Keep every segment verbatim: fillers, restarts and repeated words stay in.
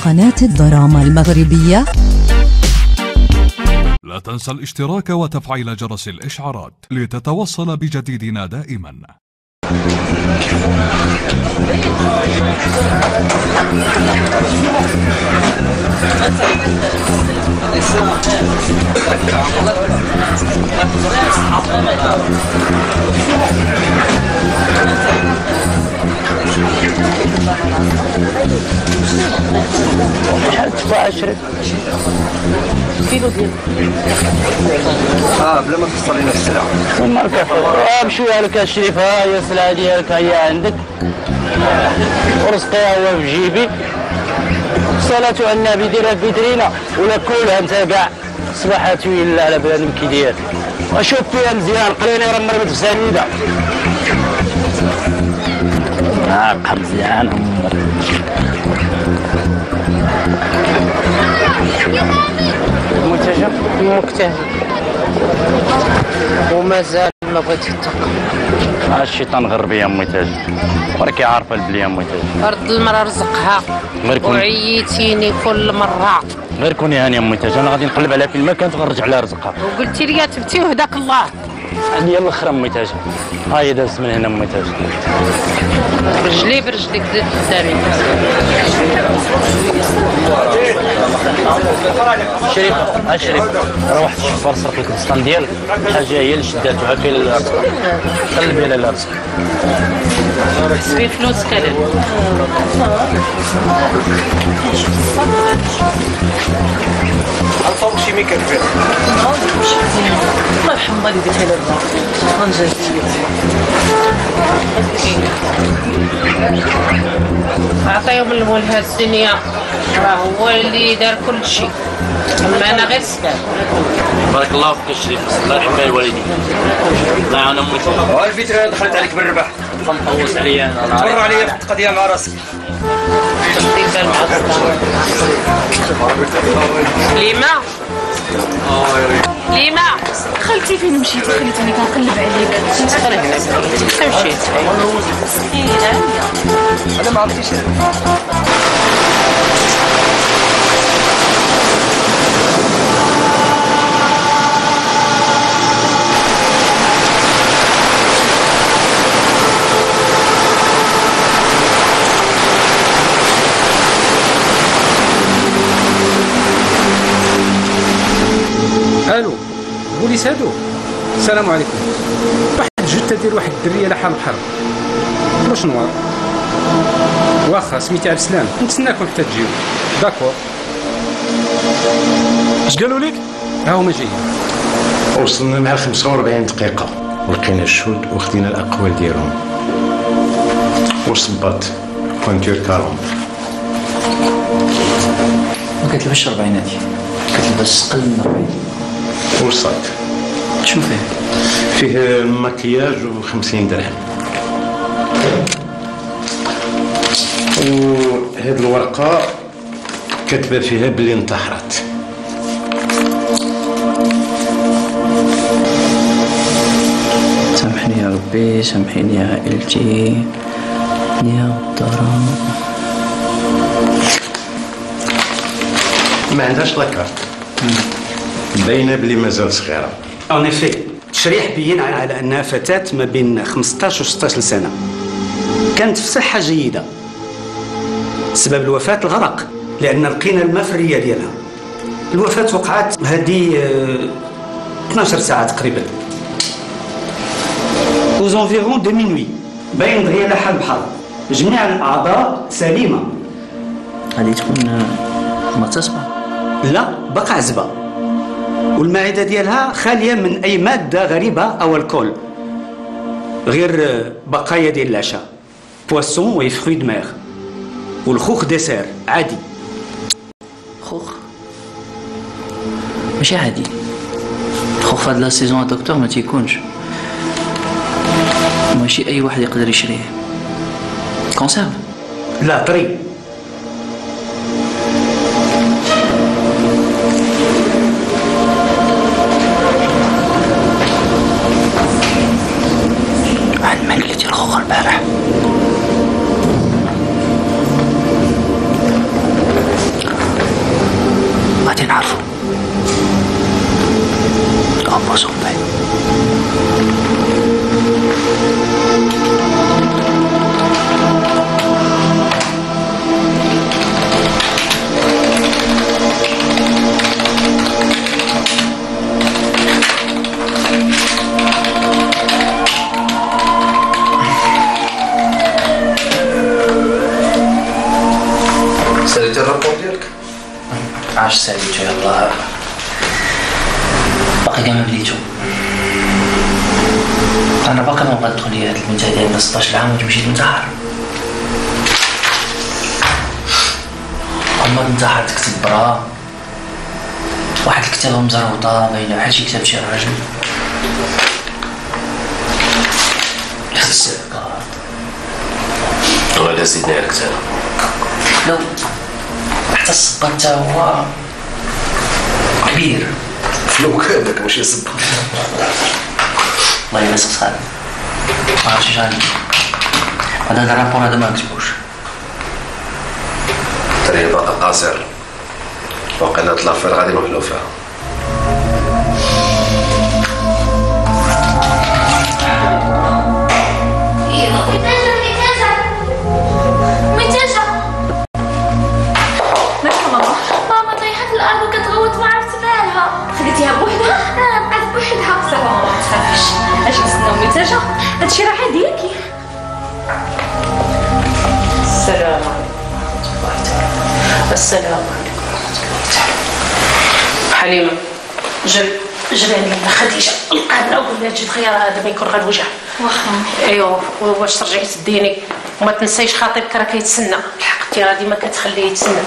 قناة الدراما المغربية. لا تنسى الاشتراك وتفعيل جرس الإشعارات لتتوصل بجديدنا دائما. تبع عشرة كيلو ديال اه بلا ما تفصل لنا السلعة. الماركة بشوية لك الشريف، ها هي السلعة ديالك هي عندك، ورزقي هو في جيبي، صلاة على النبي ديرها في فيترينا ولا كلها انت كاع صباحات ويلا على بنادم كي داير. اشوف فيها مزيان قريني راه مرمت في سنيدة. ناقة مزيان عمر. منتجة مكتهل ومازال ما بغيتش يتقى. ها الشيطان غربي يا امي تاج، وراكي عارفه البلي يا امي تاج. رد المرأة رزقها وعييتيني كل مرة. غير كوني هاني يا امي تاج، انا غادي نقلب عليها فين ما كانت غنرجع لها رزقها. وقلتي لي تبتي وهداك الله. هادي الاخر امي تاج، ها هي دازت من هنا امي تاج. برجلي برجليك زيد قدامي. شريفه ها شريفه، راه واحد الشفار سرق لك البسطان ديالك، حاجه هي اللي شداتو هاكا للرزق، قلبي على الرزق. سبي فلوسك انا. الفوق شي ميكا كبير. الله يرحم والدي قلت لها غنجازي. عطيهم المول هاد الدنيا، راه هو اللي دار كل شيء، اما انا غير سكان. بارك الله فيك الشريف، الله يرحم الوالدين. الله يعاون امك. ها الفيترينا دخلت عليك بالربح. مطوس عليا انا. تبر عليا في القضيه مع راسك. ليما ليما خالتي فين مشيتي؟ خليتيني كنقلب عليك. انا هنا مشيت. انا ما عرفتيش. الو بوليس هادو. السلام عليكم. واحد الجثه ديال واحد الدريه لحال البحر بلوش نوار. واخا سميتي عبد السلام، نتسناكم حتى تجيو. داكور. اش قالوا لك؟ ها هما جايين. وصلنا مع خمسة وأربعين دقيقة، ولقينا الشهود وخدينا الأقوال ديالهم. وصبات بوانتور كارون. ما كتلبسش الربعيناتي، كتلبس قل من الربعين. وصاك شنو فيه؟ فيه مكياج وخمسين درهم. وهاد الورقة كاتبة فيها بلي انتحرت. سامحني يا ربي، سامحيني يا عائلتي يا الدرام. ما عندهاش لاكارت، باينه بلي مازال صغيره. اون افي التشريح بين على انها فتاه ما بين خمسطاش و ستطاش سنه، كانت في صحه جيده. سبب الوفاه الغرق، لان لقينا الماء في الريه ديالها. الوفاه وقعت هذه اثناش ساعه تقريبا، وزونفيرون دو مينوي. باين دغيا لحال بحال، جميع الاعضاء سليمه. غادي تكون مغتصبه؟ لا، باقا عزبه، والمعده ديالها خاليه من اي ماده غريبه او الكول، غير بقايا ديال العشاء، بواسون وي فروي دو مير، والخوخ ديسير عادي. خوخ ماشي عادي، الخوخ في هاد لا سيزون دكتور ما تيكونش، ماشي اي واحد يقدر يشريه. كونسيرف؟ لا، طري. واحد الماكلة ديال الخوخ البارح. باقي كاع ما بديتو. انا باقي ما بغا تدخل لي هاد المنتهى ديال ستطاش عام وتمشي تنتحر. اما تنتحر تكتب برا واحد الكتابه مزروطه باينه بحال شي كتاب شي راجل. يخصك ولا زيدنا الكتاب. لو حتى الصبر حتى هو كبير. لو كان داك ماشي صبر. والله الا سخسان ما عرفتش اش غندير. هذا الرابور هذا ما كتبوش. الطريق باقي قاصر وقيلا الافير غادي نوحلو فيها. خليتيها بوحدها؟ اه بقات بوحدها. صافا ما تخافيش، اش نستناو متاجة؟ هادشي راه عادي ياكي. السلام عليكم ورحمة الله تعالى. السلام عليكم ورحمة الله تعالى. حليمة جل جري عليا خديجة القادرة وقول لها تجي خيار هذا ما يكون غير الوجع. واخا. ايوا واش ترجعي تديني وما تنسيش خاطرك راه كيتسنى. الحق انت غادي ما كتخليه يتسنى.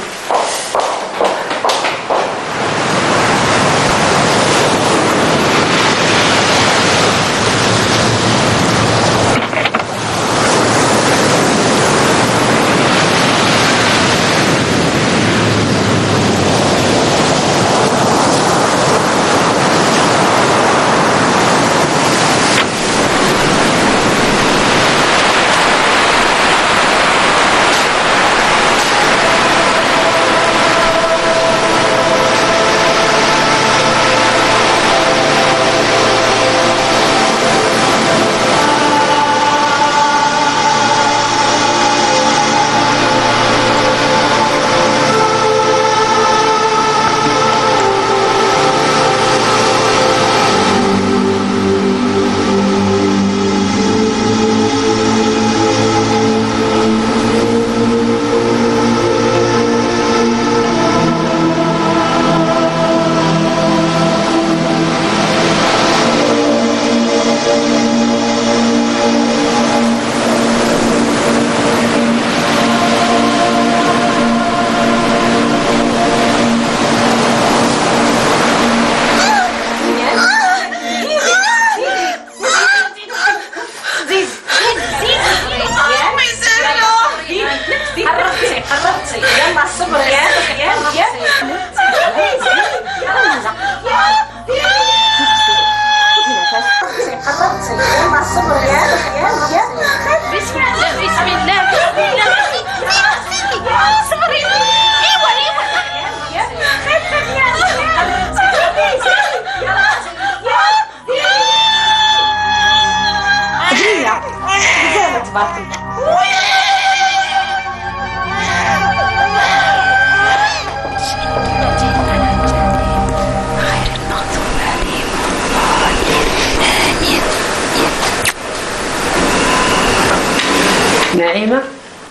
نعيمة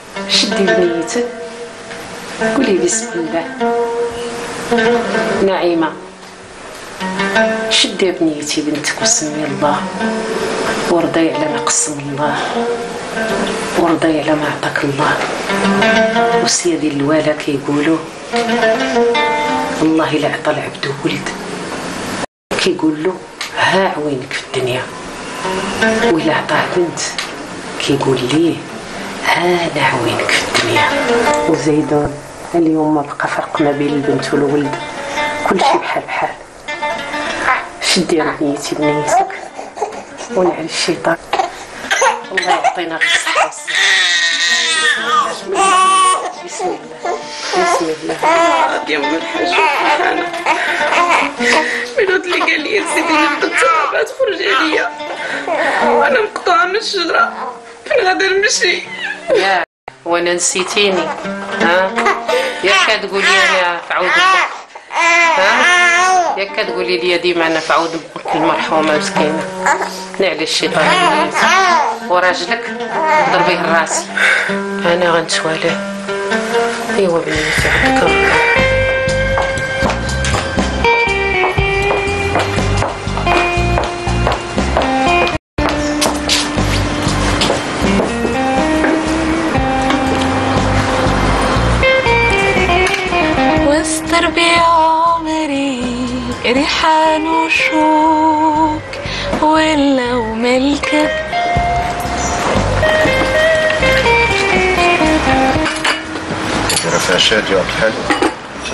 شدي بنيتك قولي بسم الله. نعيمة شدي بنيتي بنتك وسمي الله ورضي على ما قسم الله ورضي على ما عطاك الله. وسيدي الوالا كيقولوا الله إلا عطى العبد ولد كيقول له ها عوينك في الدنيا، وإلا عطاه بنت كيقول ليه هذا عوينك في الدنيا. وزيدون اليوم ما بقى فرق ما بين البنت والولد، كل شيء بحال بحال. شدي بنيتي بنيتك ونعري الشيطان. الله يعطينا غير الصحة والسلامة. بسم الله بسم الله. يا ام الحاج فرحانه بنوض اللي قال لي سيدي نبدا الترابات فرج عليا وانا مقطوعه من الشجره فين غادي نمشي. يا وانا نسيتيني ها؟ ياك كتقولي انا تعود بك ها؟ ياك كتقولي لي ديما انا تعود بك المرحومه مسكينه. نعلي الشيطان وراجلك ضربيه راسي انا غنتوالاه. ايوا بنيتي عندك عاشوك ولو ملكك. راه فيها شادي وعبد الحليم.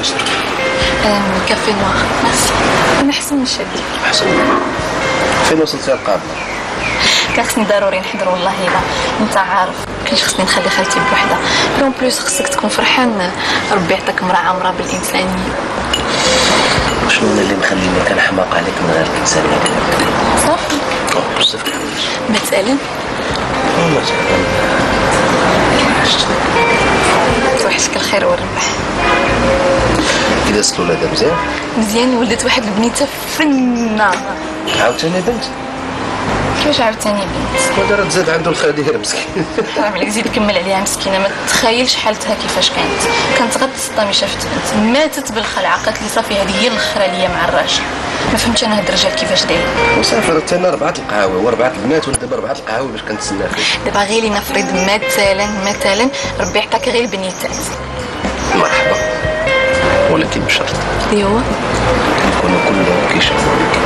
كافي نوار ميرسي. انا احسن من الشادي. احسن. فين وصلتي القابله؟ كان خصني ضروري نحضر والله الا انت عارف كاينش خصني نخلي خالتي بوحدها. اون بليس خصك تكون فرحان، ربي يعطيك مرأة عامرة بالانسانيه. شنو اللي مخليني كنحماق عليك من غير الانسانيه ديالك؟ صافي بزاف د الحوايج. ما تسالم والله تسالم. توحشك الخير والربح. كي دازت الولاده مزيان؟ مزيان. ولدت واحد البنيته فنه. عاوتاني بنت؟ كيفاش عاوتاني بنت؟ ودار تزاد عنده الخدير مسكين. حرام عليك زيد كمل عليها مسكينه. ما تتخيلش حالتها كيفاش كانت. كانت غتصدمي شافت بنت ماتت بالخلعه. قالت لي صافي هذه هي الاخرى ليا مع الراجل. ما فهمتش انا هاد الرجال كيفاش داير. وسافرت انا اربعه القهاوي واربعه البنات ودابا اربعه القهاوي باش كنتسنى فيه. دابا غير لنفرض مثلا مثلا ربي يعطاك غير البنيتات. مرحبا، ولكن بشرط اللي هو يكونوا كلهم كيشوفوك.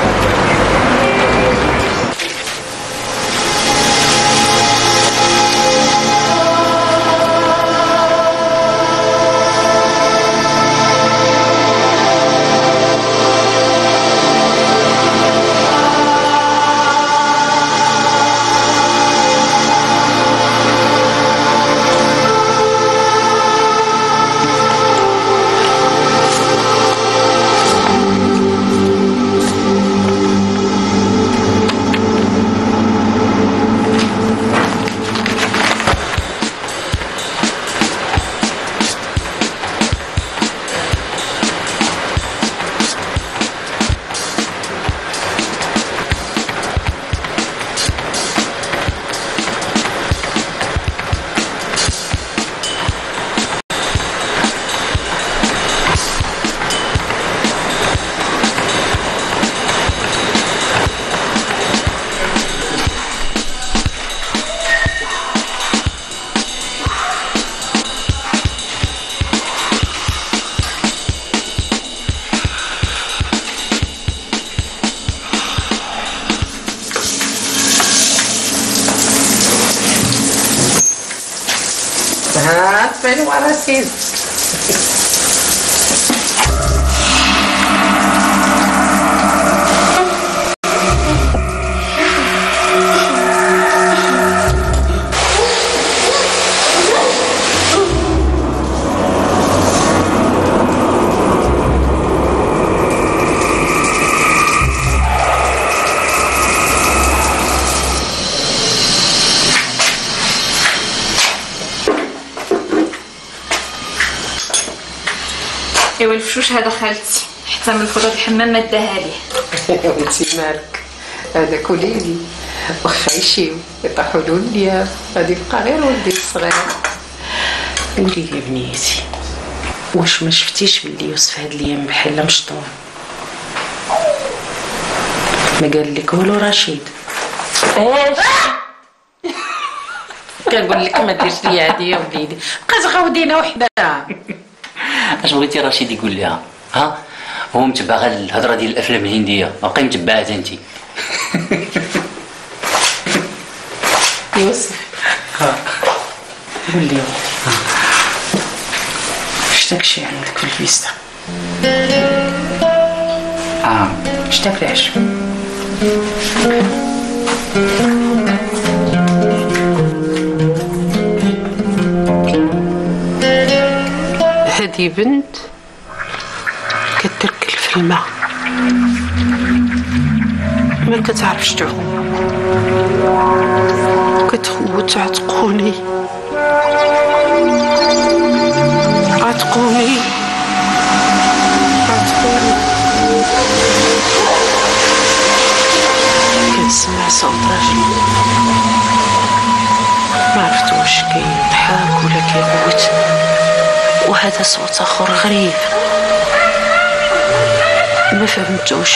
ها تبان ورا سيد. ايوا الفشوش هذا خالتي حتى من الفوطه الحمام ما داها ليه. وانتي مالك هذا كليلي وخايشي يطيحوا له الياف. غادي يبقى غير ولدي الصغير. قولي لي بنيتي واش ما شفتيش بلي يوسف هاد الايام بحال مشطون؟ ما قال لك والو رشيد؟ ايش كنقول لك ما ديرش لي عادي يا وليدي. بقات غاودينا وحدها. اش بغيتي رشيد يقول لها؟ ها هو متبع غير الهضره ديال الافلام الهنديه، بقاي متبعها انت. يوسف قول لي اش داكشي عندك في الفيستا؟ اه اش داكلاش؟ هادي بنت كتركل في الماء ما كتعرفش تعوم، كتخوت عتقوني عتقوني عتقوني. كنسمع صوت راجل ما عرفت واش كيضحك ولا كيغوت، وهذا صوت اخر غريب ما فهمتوش.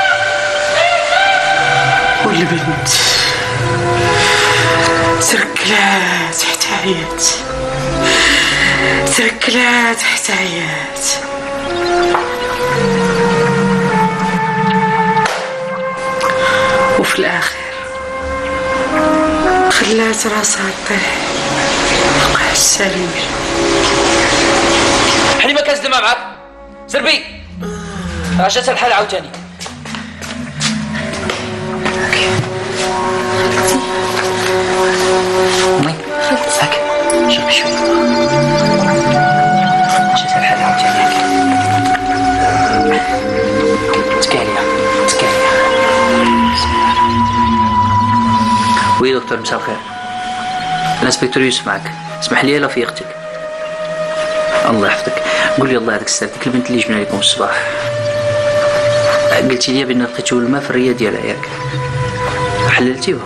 والبنت تركلات حتى عيات، تركلات حتى عيات. ولات راسها طيح وقع السرير. حليمه كاس دماء معاك زربي عاشت الحال عاوتاني. امي هاك شربي شويه عاشت الحال عاوتاني. هاك تكاليه تكاليه. وي دكتور مساء الخير. الانسبكتور يوسف معك. اسمح لي لا في اختك. الله يحفظك. قول لي الله يعطيك الصحة ديك البنت اللي جبنا لكم الصباح قلتي لي بان لقيتو الماء في الريه ديالها ياك حللتيوها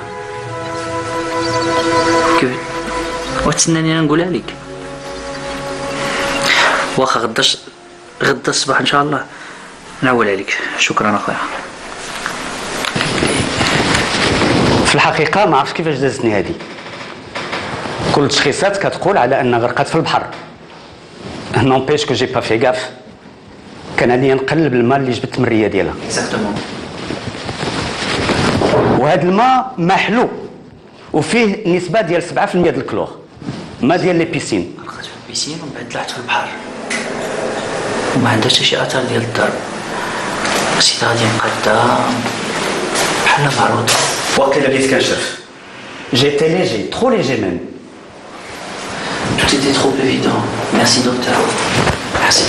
كيف وتسناني انا نقولها لك واخا غدا غدا الصباح ان شاء الله نعولها لك. شكرا اخويا. في الحقيقه ما عرفتش كيفاش دازتني هذه. كل التشخيصات كتقول على ان غرقت في البحر. نونبيش كو جي با في غاف. كان عليا نقلب الماء اللي جبت من الريه ديالها. اكزاكتومون. وهذا الماء محلو وفيه نسبه ديال سبعة في المية ديال الكلور. ما ديال لي بيسين. غرقت في البيسين ومن بعد طلعت في البحر. وما عندهاش حتى شي اثار ديال الضرب. بسيطه غادي مقاده بحال معروضه. وقت اللي بديت كنشرف جيتي ليجي ترو ليجي ميم. Tout était trop évident. Merci docteur. Merci.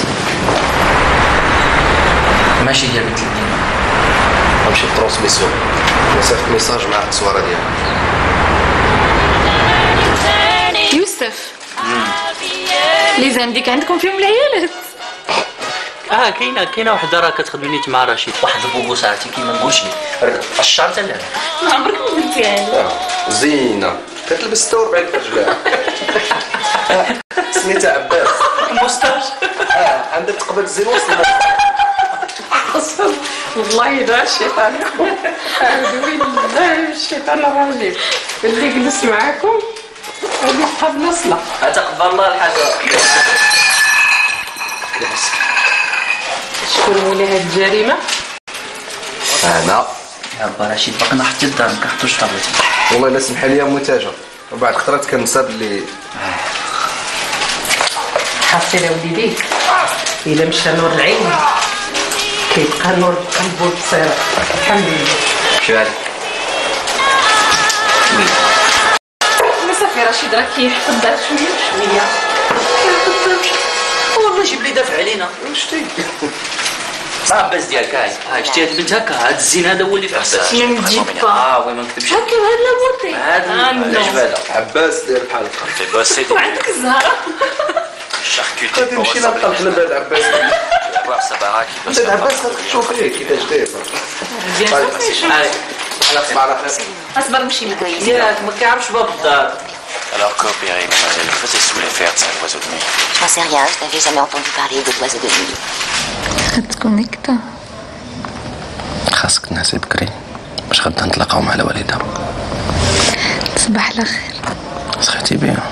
ماشي ديال بنت المدينة. غنمشي للترونسميسيون نصيفط ميساج مع التصويره ديالها. يوسف لي زانديك عندكم فيهم العيالات؟ اه كاينه كاينه وحده راه كتخدم نيت مع رشيد واحد البوبو ساعتي كيما نقولش الشعر تاع لها. ما عمرك ما قلتي عليه. زينه كتلبس ستة وأربعين رجلها. سميتها عباس. مستاج. اه عندها تقبل الزين وسط. والله لا الشيطان أعوذ بالله من الشيطان الرجيم اللي جلس معاكم اللي صحاب نصلة. أتقبل الله الحاجة. شكون مولي هاد الجريمة؟ أنا. يا با رشيد باقي حتى الدار ما كنحطوش طابلتي. والله إلا سمح لي متاجر وبعد خطرات كنسى بلي حاصل وليدي إلا مشى نور العين كيبقى نور القلب والبصيرة. الحمد لله. شو هذا؟ ما صافي رشيد راه كيحط الدار شوية بشوية. والله جيب لي دافع علينا. شتي؟ عباس ديالك هاي هاي شتي هاد البنت هكا هاد الزين هذا هو اللي في عباس. ما نجيب با. اه وي ما نكتبش. هكا هاد لابوطي. هذا علاش هذا؟ عباس داير بحال هكا. وعندك الزهرة. غادي نمشي نلقى الحلب هاد عباس. هاد عباس غتشوف فيه كيفاش داير. على صباح على خير. اصبر نمشي معاك. ياك ما كيعرفش باب الدار. Alors coopérez, mademoiselle, que faisait sous les fers de cet oiseau de nuit? J'en sais rien, je n'avais jamais entendu parler de l'oiseau de nuit. تكون هكذا. خاصك تنعسي بكري باش غدا نتلاقاو مع الوالده. تصبح على خير. صحيتي بيها.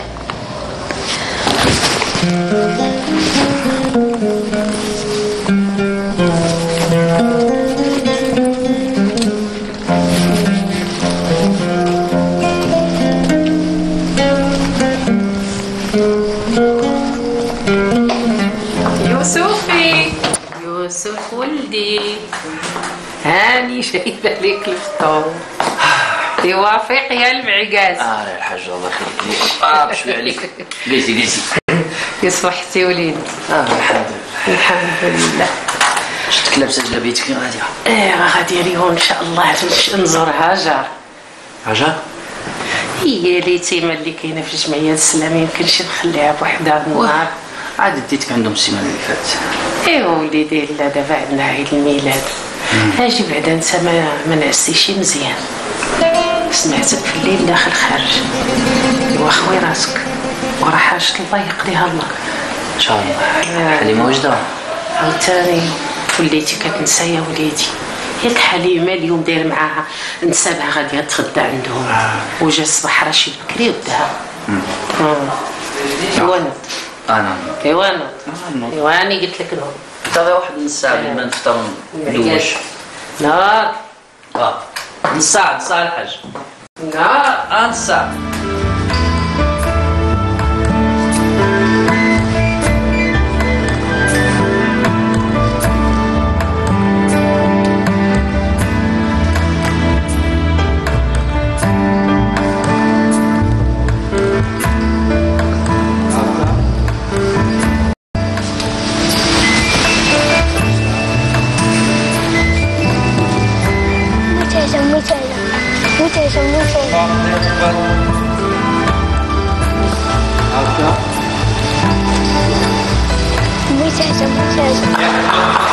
يوسفي يوسف ولدي هاني شايفه لك الفطور يوافق يا المعكاز. اه يا الحاج الله يخليك ليش اه بشوي عليك جلسي جلسي يصبحتي وليدي. اه الحمد لله الحمد لله. شفتك لابسه جلابيتك فين غاديه؟ ايه غادي اليوم ان شاء الله نزور هاجر. هاجر؟ هي اليتيمه اللي كاينه في الجمعيه الاسلاميه يمكنش نخليها بوحدها النهار. عاد ديتك عندهم السيمانه اللي فاتت. ايوا وليدي لا دابا عندنا عيد الميلاد. اجي بعدا انت ما ما نعسيش مزيان. سمعتك في الليل داخل خارج. ايوا خوي راسك وراه حاجه الله يقضيها الله. ان شاء الله. حليمه واجده؟ عاوتاني وليتي كتنسى يا وليدي. ياك حليمه اليوم داير معاها نسابها غاديه تغدى عندهم. وجا الصباح رشيد بكري وداها. ايوا انا ايوا انا ايوا انا قلت لك نوض. انتظر واحد نص ساعه قبل ما نفطر ندوش. نار اه نص ساعه نص ساعه الحاج. نار اه نص ساعه. متعجة متعجة متعجة متعجة متعجة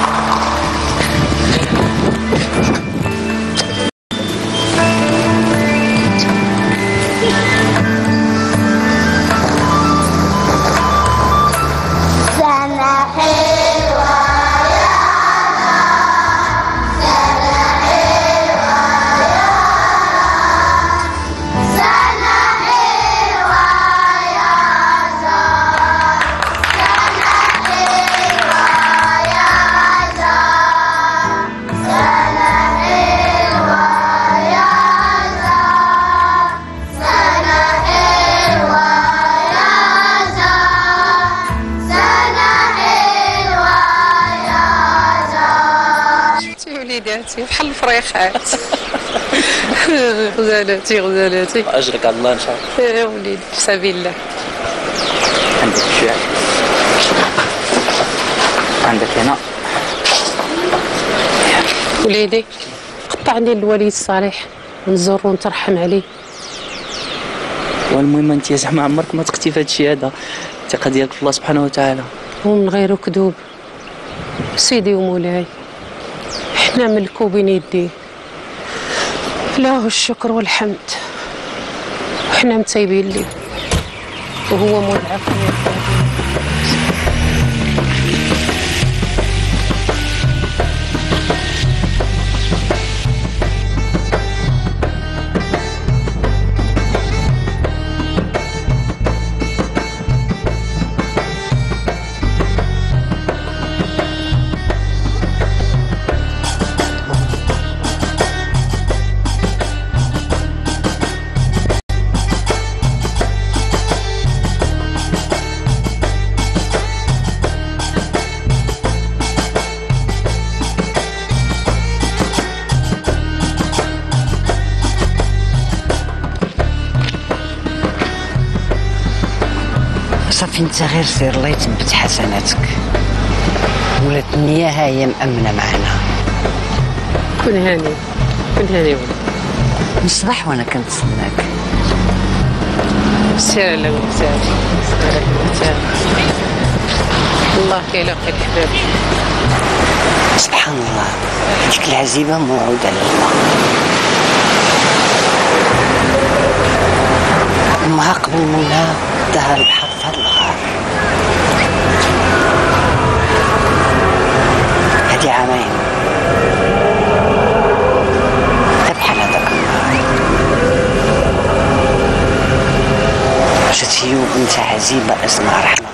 بحال الفريخات. غزالاتي غزالاتي اجرك على الله ان شاء الله. يا وليدي في سبيل الله. عندك شويه عندك هنا وليدي قطع لي الوليد الصالح نزور ونترحم عليه. والمهم انت يا زعما عمرك ما تقتي في هذا الشيء هذا، الثقه ديالك في الله سبحانه وتعالى. ومن غير كذوب سيدي ومولاي، احنا ملكو بين يديه له الشكر والحمد، وحنا متايبين ليه وهو مول العفو والرحمة. صافي انت غير سير الله يثبت حسناتك، ولات النية هاهي مأمنة معنا. كون هاني كون هاني ولد من الصباح وانا كنتسناك. سير على ولد سير سير الله كيلاقي الحباب. سبحان الله ديك العزيبة موعودة لله، أمها قبل منها دها البحر في هاد الغار. هادي عامين حتى بحال هداك النهار جات هي وبنتها عزيبة اسمها رحمة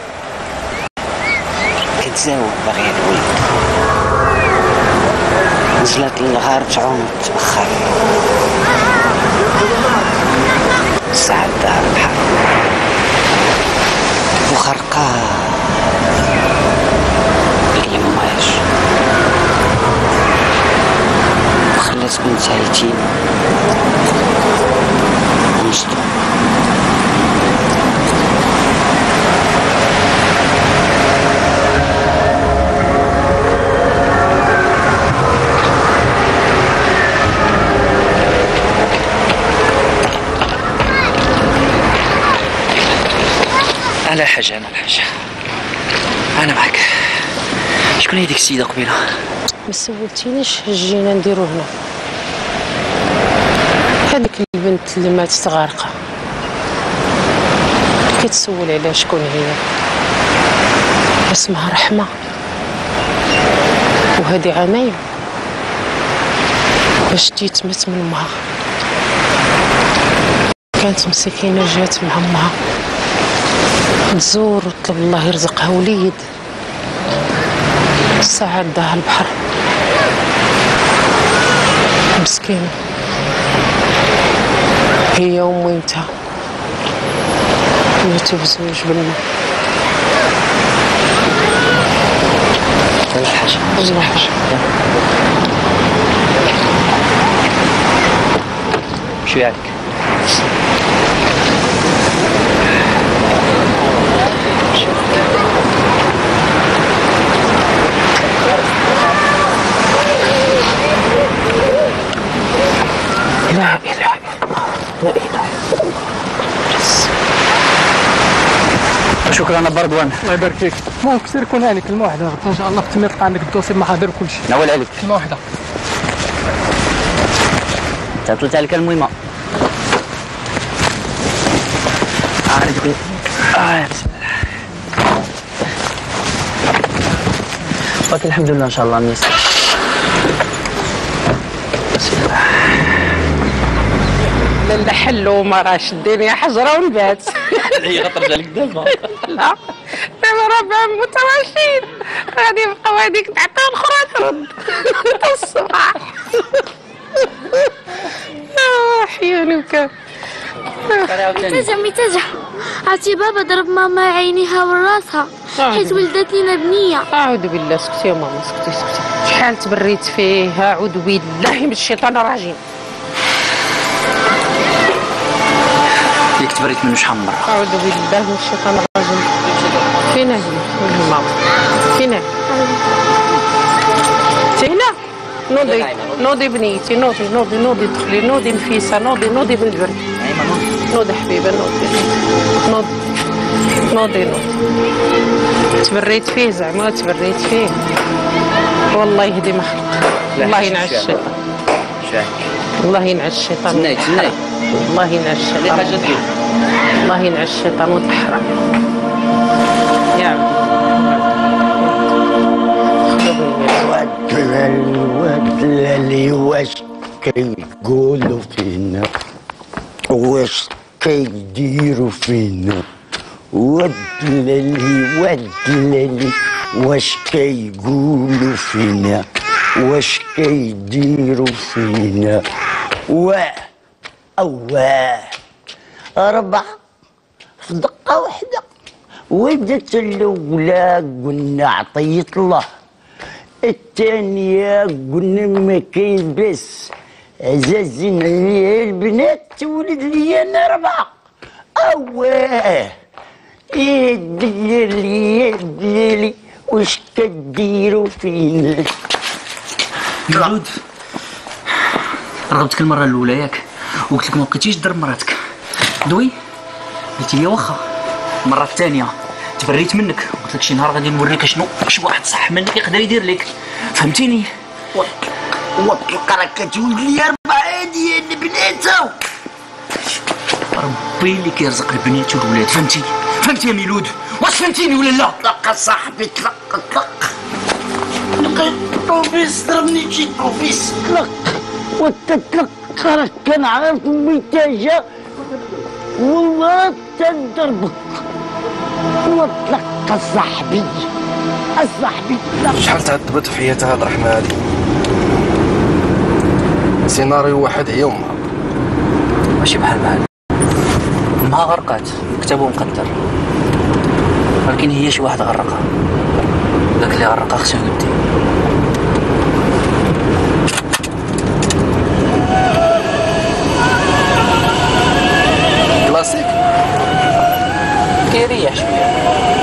كتزاوج باغية الولد، نزلت للغار تعوم وتبخر ساعة دار البحر وخرقا اليماج وخلات بنتها يتيم ومصدوم. أنا الحاجة أنا الحاجة أنا معك. شكون هي ديك السيدة قبيلة؟ ما سولتينيش جينا نديرو هنا. هذيك البنت اللي ماتت غارقة كتسول على شكون هي، اسمها رحمة وهذه عامين باش تيتمت من امها. كانت مسكينة جات مع امها تزور وطلب الله يرزقها وليد، ساعة داها البحر مسكينة هي وميمتها ماتوا بزوج بالماء. ولا حاجة ولا حاجة. شو عليك؟ شكرا بردوان. الله يبارك فيك. المهم كثير كون عليك كلمه واحده غدا ان شاء الله في يقطع عندك الدوسي المحاضر وكل شيء. ناول عليك كلمه واحده. تعطلت عليك المهمه. عارف بيه. اه بسم الله. ولكن الحمد لله ان شاء الله ميسر. بسم الله. لا حلو ما راش الدنيا حجره ونبات. هي غترجع لك دابا. لا دابا ربع متواشين غادي يبقاو هذيك تعطيها الاخرى ترد الصباح. حيوني وكان. متاجة متاجة عرفتي بابا ضرب ماما عينيها وراسها حيت ولدت لينا بنية. أعوذ بالله. اسكتي يا ماما اسكتي اسكتي. شحال تبريت فيه. أعوذ بالله من الشيطان الرجيم. اللي تبريت منه شحال من مرة. أعوذ بالله من الشيطان الرجيم. فين هي؟ فين ماما؟ فين هي؟ هنا؟ نوضي نوضي بنيتي نوضي نوضي نوضي دخلي نوضي نفيسة نوضي نوضي بنت برد. نوضي حبيبة نوضي نوضي نوضي نوضي. تبريت فيه زعما تبريت فيه. والله يهدي ما خلق. الله ينعش الشيطان. الله ينعش الشيطان. تناي تناي. الله ينعش الشيطان. الله ينعش الشيطان وتحرم. يا عبد ودلالي واش كيقولوا فينا واش كيديروا فينا ودلالي ودلالي واش كيقولوا فينا واش كيديروا فينا واه اواه أربعة في دقة واحدة ودت الأولى قلنا عطيت الله الثانية قلنا ما كاين بس عزازين عليا البنات تولد لي أنا أربعة أواه يا دلالي يا دلالي واش كديروا فينا. مولود رغبتك المرة الأولى ياك وقلت لك ما بقيتيش تضرب مراتك دوي قلتي لي واخا. المرة الثانية تبريت منك قلت لك شي نهار غادي نوريك شنو شي واحد صح منك يقدر يدير لك فهمتيني. وتلقى راك كتولد لي أربعة ديال البنات. ربي اللي كيرزق البنات والولاد فهمتي فهمتي يا ميلود واش فهمتيني ولا لا؟ طلق صاحبي طلق طلق لقيت بروفيس ضربني شي بروفيس طلق وتطلق راك كنعرف ميتاجة والله تنضربك وطلق صاحبي صاحبي. شحال تعذبت في حياتها هاد الرحمة هادي. سيناريو واحد هي أمها. ماشي بحال بحال. أمها غرقات كتابو مقدر ولكن هي شي واحد غرقها. داك اللي غرقها خصو يودي. كلاسيك كيريح شوية.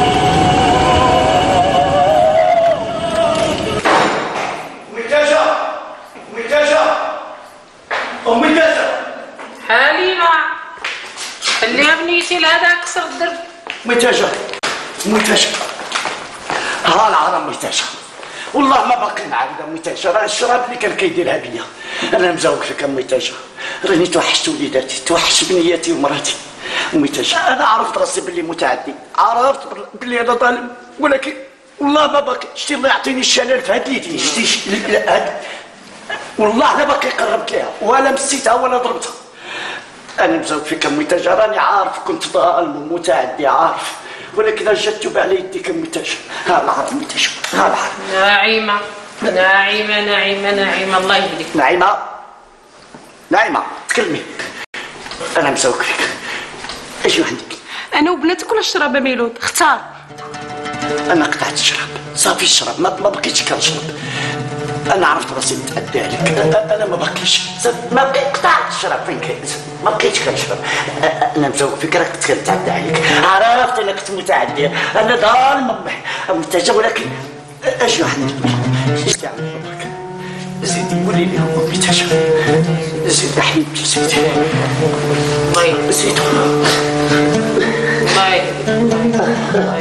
ميتاجة ميتاجة أم ميتاجة حليمة خليها بنيتي لهذا كسر الدرب. ميتاجة ميتاجة ها العرم ميتاجة والله ما باقي نعاود ميتاجة راه الشراب اللي كان كيديرها بيا. أنا مزوق لك ميتاجة راني توحشت وليداتي توحشت بنياتي ومراتي. ميتاجة أنا عرفت راسي باللي متعدي عرفت باللي أنا ظالم ولكن والله ما باقي شتي الله يعطيني الشلال في هاد اليدين شتي هاد والله لا باقي قربت ليها ولا مسيتها ولا ضربتها. أنا مزوج فيك ميتاجة راني عارف كنت ظالم ومتعدي عارف ولكن جات على يديك ميتاجة. ها العرب ميتاجة ها العرب. ناعمة ناعمة ناعمة ناعمة الله يهديك. ناعمة ناعمة تكلمي. أنا مزوج فيك اجي عندك. أنا وبناتك ولا الشراب ميلود اختار. أنا قطعت الشراب صافي الشراب ما بقيتش كنشرب. أنا عرفت راسي نتأدى عليك. أنا ما بقيتش ما بقيت قطعت الشراب فين كنت ما بقيتش كنشرب. أنا مزوق فيك راك كنت كنتعدى عليك عرفت أنا كنت متعدي أنا ظالم متجه ولكن أجي عندك. اش تعمل باباك؟ زيدي قولي لي هو متجه زيد حبيبتي زيدي الله زيد الله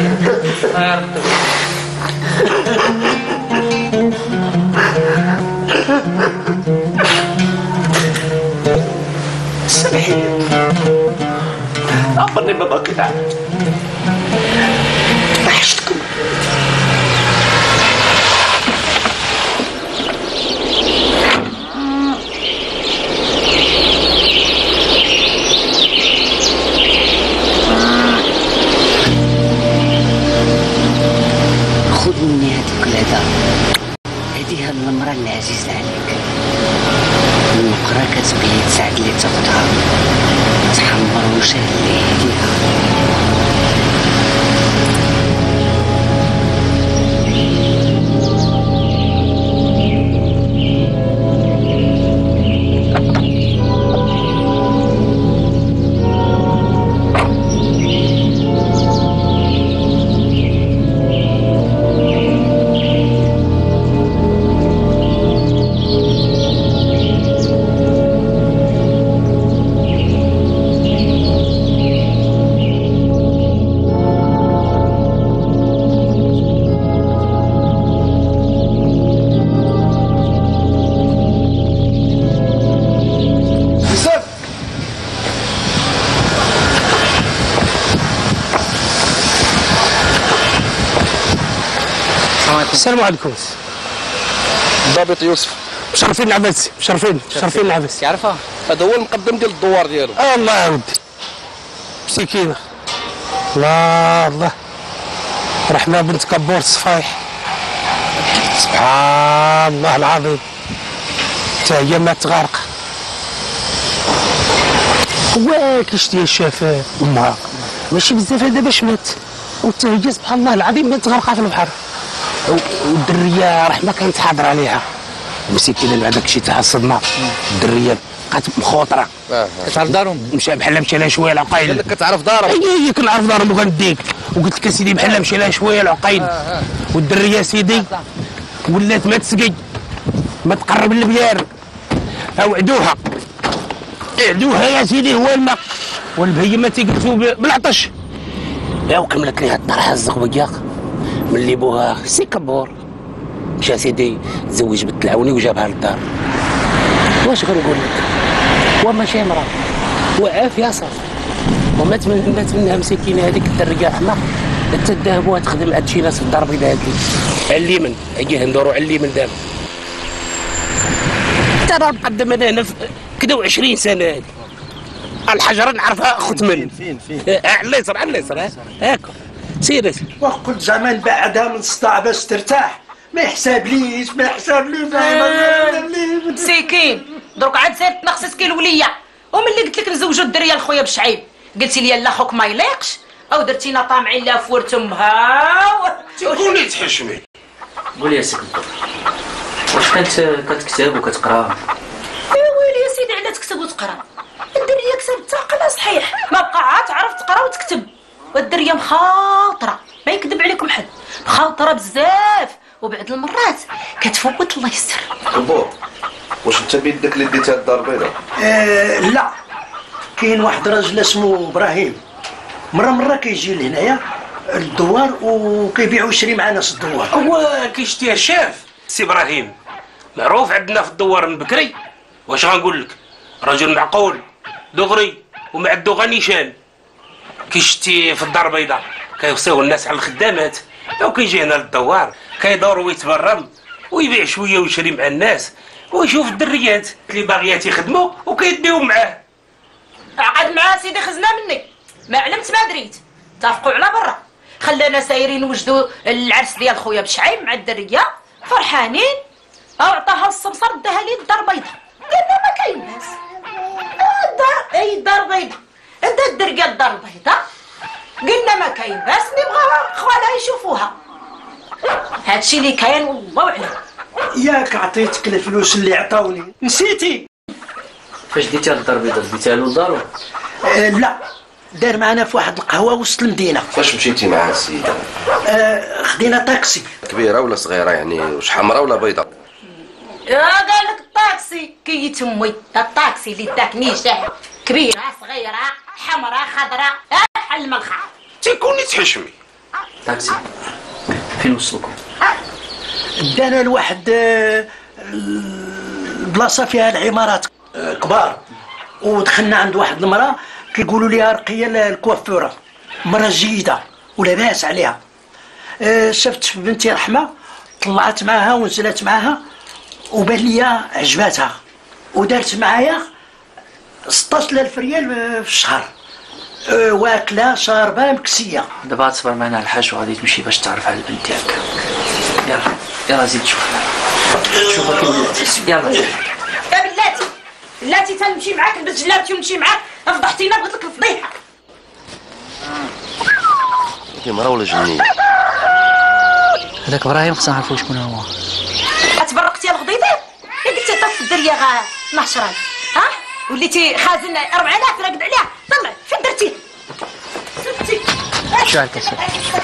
سمحي لي عبرني ما باقي نعمل وحشتكم. خذ مني هاد القلادة، هادي هاد المرأة اللي عزيزة عليك، من أخرى كتبغي تساعد لي تاخدها تحمر وجه اللي يهديها. السلام عليكم. ضابط يوسف. مشرفين العباس، مشرفين مشرفين العباس. تعرفها؟ هذا هو المقدم ديال الدوار ديالو. اه الله يا ودي مسكينه. الله الله رحمه بنت كبور الصفايح. سبحان الله العظيم حتى هي مات غارقه. هو كيشتي الشاف امها ماشي بزاف هذا باش مات، وحتى هي سبحان الله العظيم مات غارقه في البحر. والدريه رحمه كانت حاضره عليها مسكينه بعد داكشي تاع الصدمه. الدريه بقات مخوطره. كتعرف دارهم؟ مشى بحال مشى لها شويه العقيل. قال لك كتعرف دارهم؟ اي كنعرف دارهم وغنديك، وقلت لك اسيدي بحال مشى لها شويه العقيل. والدريه سيدي ولات ما تسقي، ما تقرب للبيار. اوعدوها اعدوها يا سيدي، هو الماء والبهيمه تيقلتو بالعطش. يا وكملت ليها الدار حزق وياك ملي بوها سي كبور مشى سيدي تزوج بنت العوني وجابها للدار. واش غنقول لك، هو ماشي مرا وعافيه صافي، ومات من مات منها مسكينه هذيك الدريه رحمه. حتى دابا تخدم هاد شي ناس في الدار البيضاء هادي على اليمن، اجي ندورو على اليمن دابا. حتى راه مقدم انا هنا كدا وعشرين سنه هادي. الحجره نعرفها ختمن. فين فين؟ على اليسر على اليسر هاكا سير. وقلت زعما نبعدها من السطاع باش ترتاح، ما يحسب ليش ما يحسب لي. مسكين دروك عاد سير تنقصتك الوليه، وملي قلت لك نزوجو الدريه لخويا بشعيب قلتي لي لا خوك ما يليقش، او درتينا طامعين لها في ورث امها. تقولي تحشمي. قولي يا سي كبور، واش كانت كتكتب وكتقرا؟ يا ويلي يا سيدي علاه تكتب وتقرا؟ الدريه كتبت عقلها صحيح، ما بقى عاد تعرف تقرا وتكتب. والدريه مخاطره ما يكذب عليكم حد، مخاطره بزاف، وبعض المرات كتفوت الله يستر. كبور واش انت بيدك اللي ديتها الدار البيضاء؟ آه لا، كاين واحد راجل اسمه ابراهيم مره مره كيجي لهنايا الدوار وكيبيع ويشري مع ناس الدوار. هو كيشتيها الشاف سي ابراهيم، معروف عندنا في الدوار من بكري. واش غنقول لك، رجل معقول دغري ومعدو غير نيشان. كيشتي في الدار البيضاء كيوصيو الناس على الخدامات، او كيجي هنا للدوار كيدور ويتبرم ويبيع شويه ويشري مع الناس ويشوف الدريات اللي باغيات يخدموا وكيديهم معاه. عقد معاه سيدي خزنا مني، ما علمت ما دريت، اتفقوا على برا. خلانا سايرين وجدوا العرس ديال خويا بشعيب مع الدريه فرحانين، او عطاها السمسار داها لي الدار البيضاء. قلنا ما كاين باس، الدار اي الدار البيضاء عندها الدريه الدار البيضاء. قلنا ما كاين باس، نبغى خوالها يشوفوها. هادشي اللي كاين والله اعلم. ياك عطيتك الفلوس اللي عطاوني نسيتي؟ فاش ديتيها للدار البيضاء ديتيها له لدارو؟ آه لا، دار معنا في واحد القهوه وسط المدينه. فاش مشيتي مع السيده؟ آه خدينا طاكسي. كبيره ولا صغيره يعني، واش حمراء ولا بيضاء؟ يا قال لك الطاكسي كي تموي، الطاكسي اللي داك نيشان، كبيره صغيره حمراء خضراء بحال الملخه. تيكوني تحشمي. تاكسي فين وصلكم؟ دانا لواحد البلاصه فيها العمارات كبار، ودخلنا عند واحد المراه كيقولوا ليها رقيه الكوافوره، مراه جيده ولاباس عليها. شفت بنتي رحمه طلعت معاها ونزلت معاها وبان ليا عجباتها، ودارت معايا ستطاش ألف ريال في الشهر، واكله شاربه مكسيه. دابا تصبر معنا الحاج وغادي تمشي باش تعرف على البنت ديالك. يلا يلا زيد شوف شوف كي ولات. يلا يا بلاتي بلاتي تنمشي معاك نلبس جلابتي ونمشي معاك، فضحتينا قلت لك الفضيحه. انت مرا ولا جنين؟ هذاك ابراهيم خصنا نعرفو شكون هو. تبرقتي يا الغضيضي؟ يا قلتي طاف في الدريه غا اثناش راجل، ها؟ وليتي خازن أربعة آلاف راقد عليها، طلع فين درتي؟ سبتي شو هالكسر؟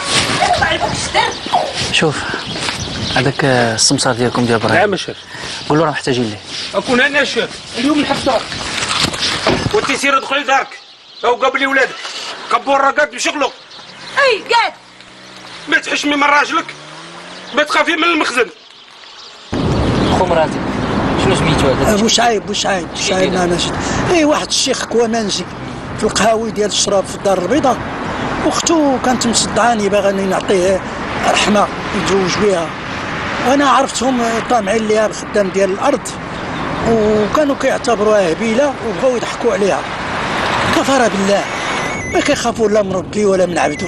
شوف هذاك السمسار ديالكم ديال ابراهيم. نعم الشيخ. قول له راه محتاجين ليه. اكون انا الشيخ اليوم نحب دارك وانت سير ادخلي دارك او قابلي ولادك كبور راه بشغله. اي قاد ما تحشمي من راجلك، ما تخافي من المخزن. خو مراتك شنو سميتو هذا؟ بوشعيب بوشعيب بوشعيب ناشد. اي واحد الشيخ كوامانجي في القهاوي ديال الشراب في الدار البيضاء، اختو كانت مصدعاني باغاني نعطيه رحمه يتزوج بها، وانا عرفتهم طامعين ليها الخدام ديال الارض وكانوا كيعتبروها هبيله وبغاو يضحكوا عليها. كفر بالله ما كيخافوا لا من ربي ولا من عبده.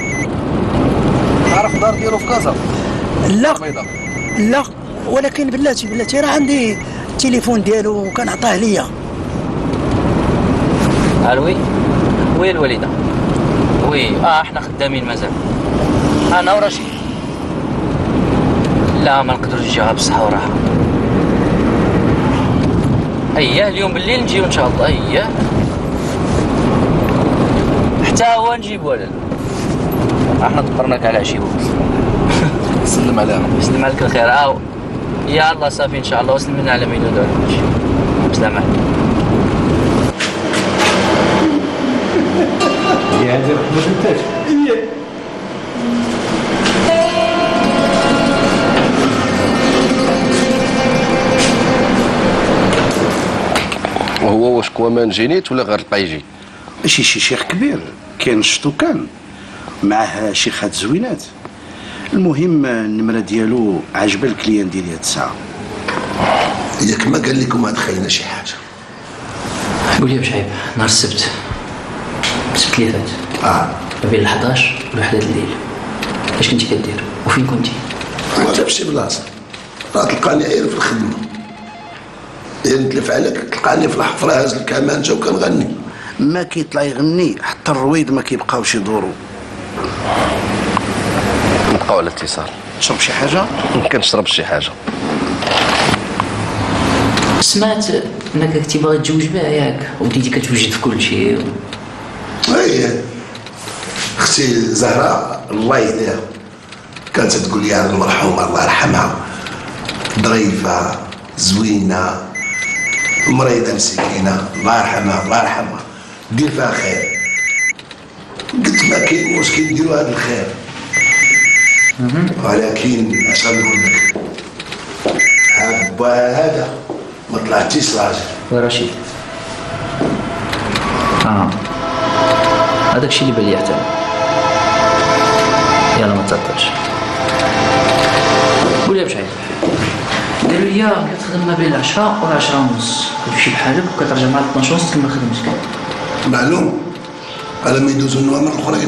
عرف الدار ديالو في كازا؟ لا لا، ولكن بلاتي بلاتي راه عندي التليفون ديالو وكنعطاه ليا. الوي وي الوالده وي اه احنا خدامين مازال انا ورشيد. لا ما نقدروش نجيوها بالصحه وراحه. اييه اليوم بالليل نجيو ان شاء الله. اييه حتى هو نجيب ولد. احنا دبرناك على عشي سلم عليها. سلم عليك الخير. اه يا الله صافي ان شاء الله. وسلم لنا على ميدو دول. بسلام عليكم. يا هذه رحمة التاج. وهو واش كوامان جينيت ولا غير القايجي؟ ماشي شي شيخ كبير، كاين شتوكان معاه شيخات زوينات. المهم النمره ديالو عجبه الكليان ديالي هاد الساعه. ياك ما قال لكم هاد خاينه شي حاجه؟ قول لي بشعيب نهار السبت السبت اللي فات اه ما بين الحداش والوحدة الليل اش كنتي كدير وفين كنتي؟ كنت في شي بلاصه، راه تلقاني عير في الخدمه، الا نتلف عليك تلقاني في الحفره هاز الكمانجه وكنغني. ما كيطلع يغني حتى الرويض ما كيبقاوش يدوروا. نبقاو على الاتصال. تشرب شي حاجه؟ ما كنشرب شي حاجه. سمعت انك كنتي باغي تزوج بها ياك وبديتي كتوجد في كل شيء. اي اختي زهراء الله يهديها كانت تقول لي على المرحومه الله يرحمها، ظريفه زوينه مريضه مسكينه الله يرحمها الله يرحمها دير فيها خير. قلت ما كاين مشكل نديروا هذا الخير، ولكن اش غنقول لك هاد هذا ما طلعتيش راجل. ورشيد اه هذاك الشيء اللي بالي يحترم. يلا ما تعطلش. قول لي بشعيب قالوا لي كتخدم ما بين العشرة والعشرة ونص، كتمشي بحالك وكترجع مع اثناش ونص تكمل خدمتك. معلوم على ما يدوزوا النوامر الاخرين.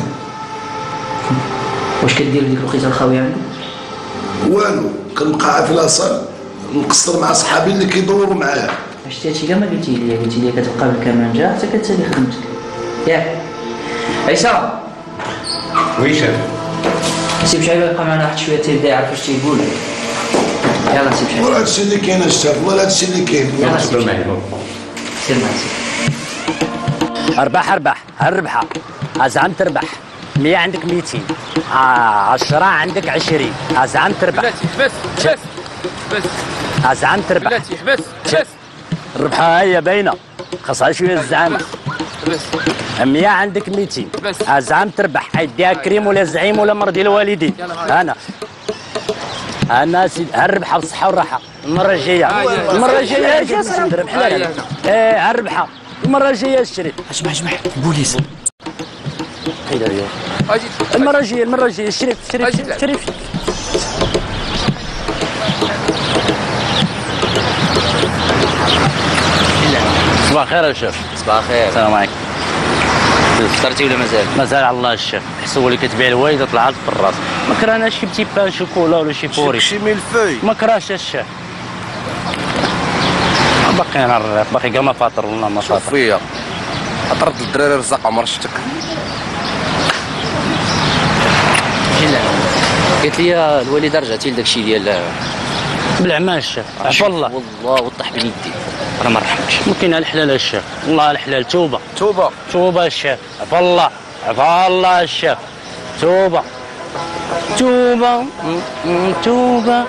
واش كدير ديك الوقيته الخاويه عندك؟ والو كنبقى في الاصل نقصر مع صحابي اللي كيدوروا معايا. شتي هادشي كاع ما قلتي لي، قلتي لي كتبقى بالكمانجه حتى كتسالي خدمتك ياك. عيسى وي شاف سيب شعيب يبقى معنا واحد شويه تيبدا يعرف واش تيقول. يلا سيب شعيب. ولا هادشي اللي كاين الشاف ولا هادشي اللي كاين. يلا سير معايا سير. اربح اربح هالربحه ازعم تربح. مية عندك ميتين، آه عشرة عندك عشرين، ازعم تربح. بلاتي حبس حبس حبس ازعم تربح. بلاتي حبس حبس. الربحه هي باينه خاصها شويه الزعامه. بس مية عندك ميتين بس زعم تربح اديها كريم ولا زعيم ولا مرضي الوالدين انا انا سيدي هالربحه بالصحه والراحه المره الجايه المره الجايه اجي نضرب حلال ايه هالربحه المره الجايه اشتري اسمع اسمع البوليس حيدر اليوم المره الجايه المره الجايه شريف شريف شريف صباح الخير يا شيف. صباح الخير. السلام عليكم. فطرتي ولا مازال؟ مازال على الله الشيف. حسوا اللي كتبيع الوالده طلعت في الراس. ما كرهناش شي بتي بان شوكولا ولا شي بوري. شي ميلفوي. ما كرهش الشيف. باقي انا الريف باقي كاع ما فاطر والله ما فاطر. شوف فيا. طرد الدراري رزق عمر شتك. لا قالت لي الوالده رجعتي لداك الشيء ديال بالعمى الشيف. عفا الله. والله وطح بين يدي. انا ما نرحمكش. ممكن الحلال الشيف. والله الحلال توبه. توبه. توبه الشيف. عفا الله. عفا الله الشيف. توبه. توبه. توبه.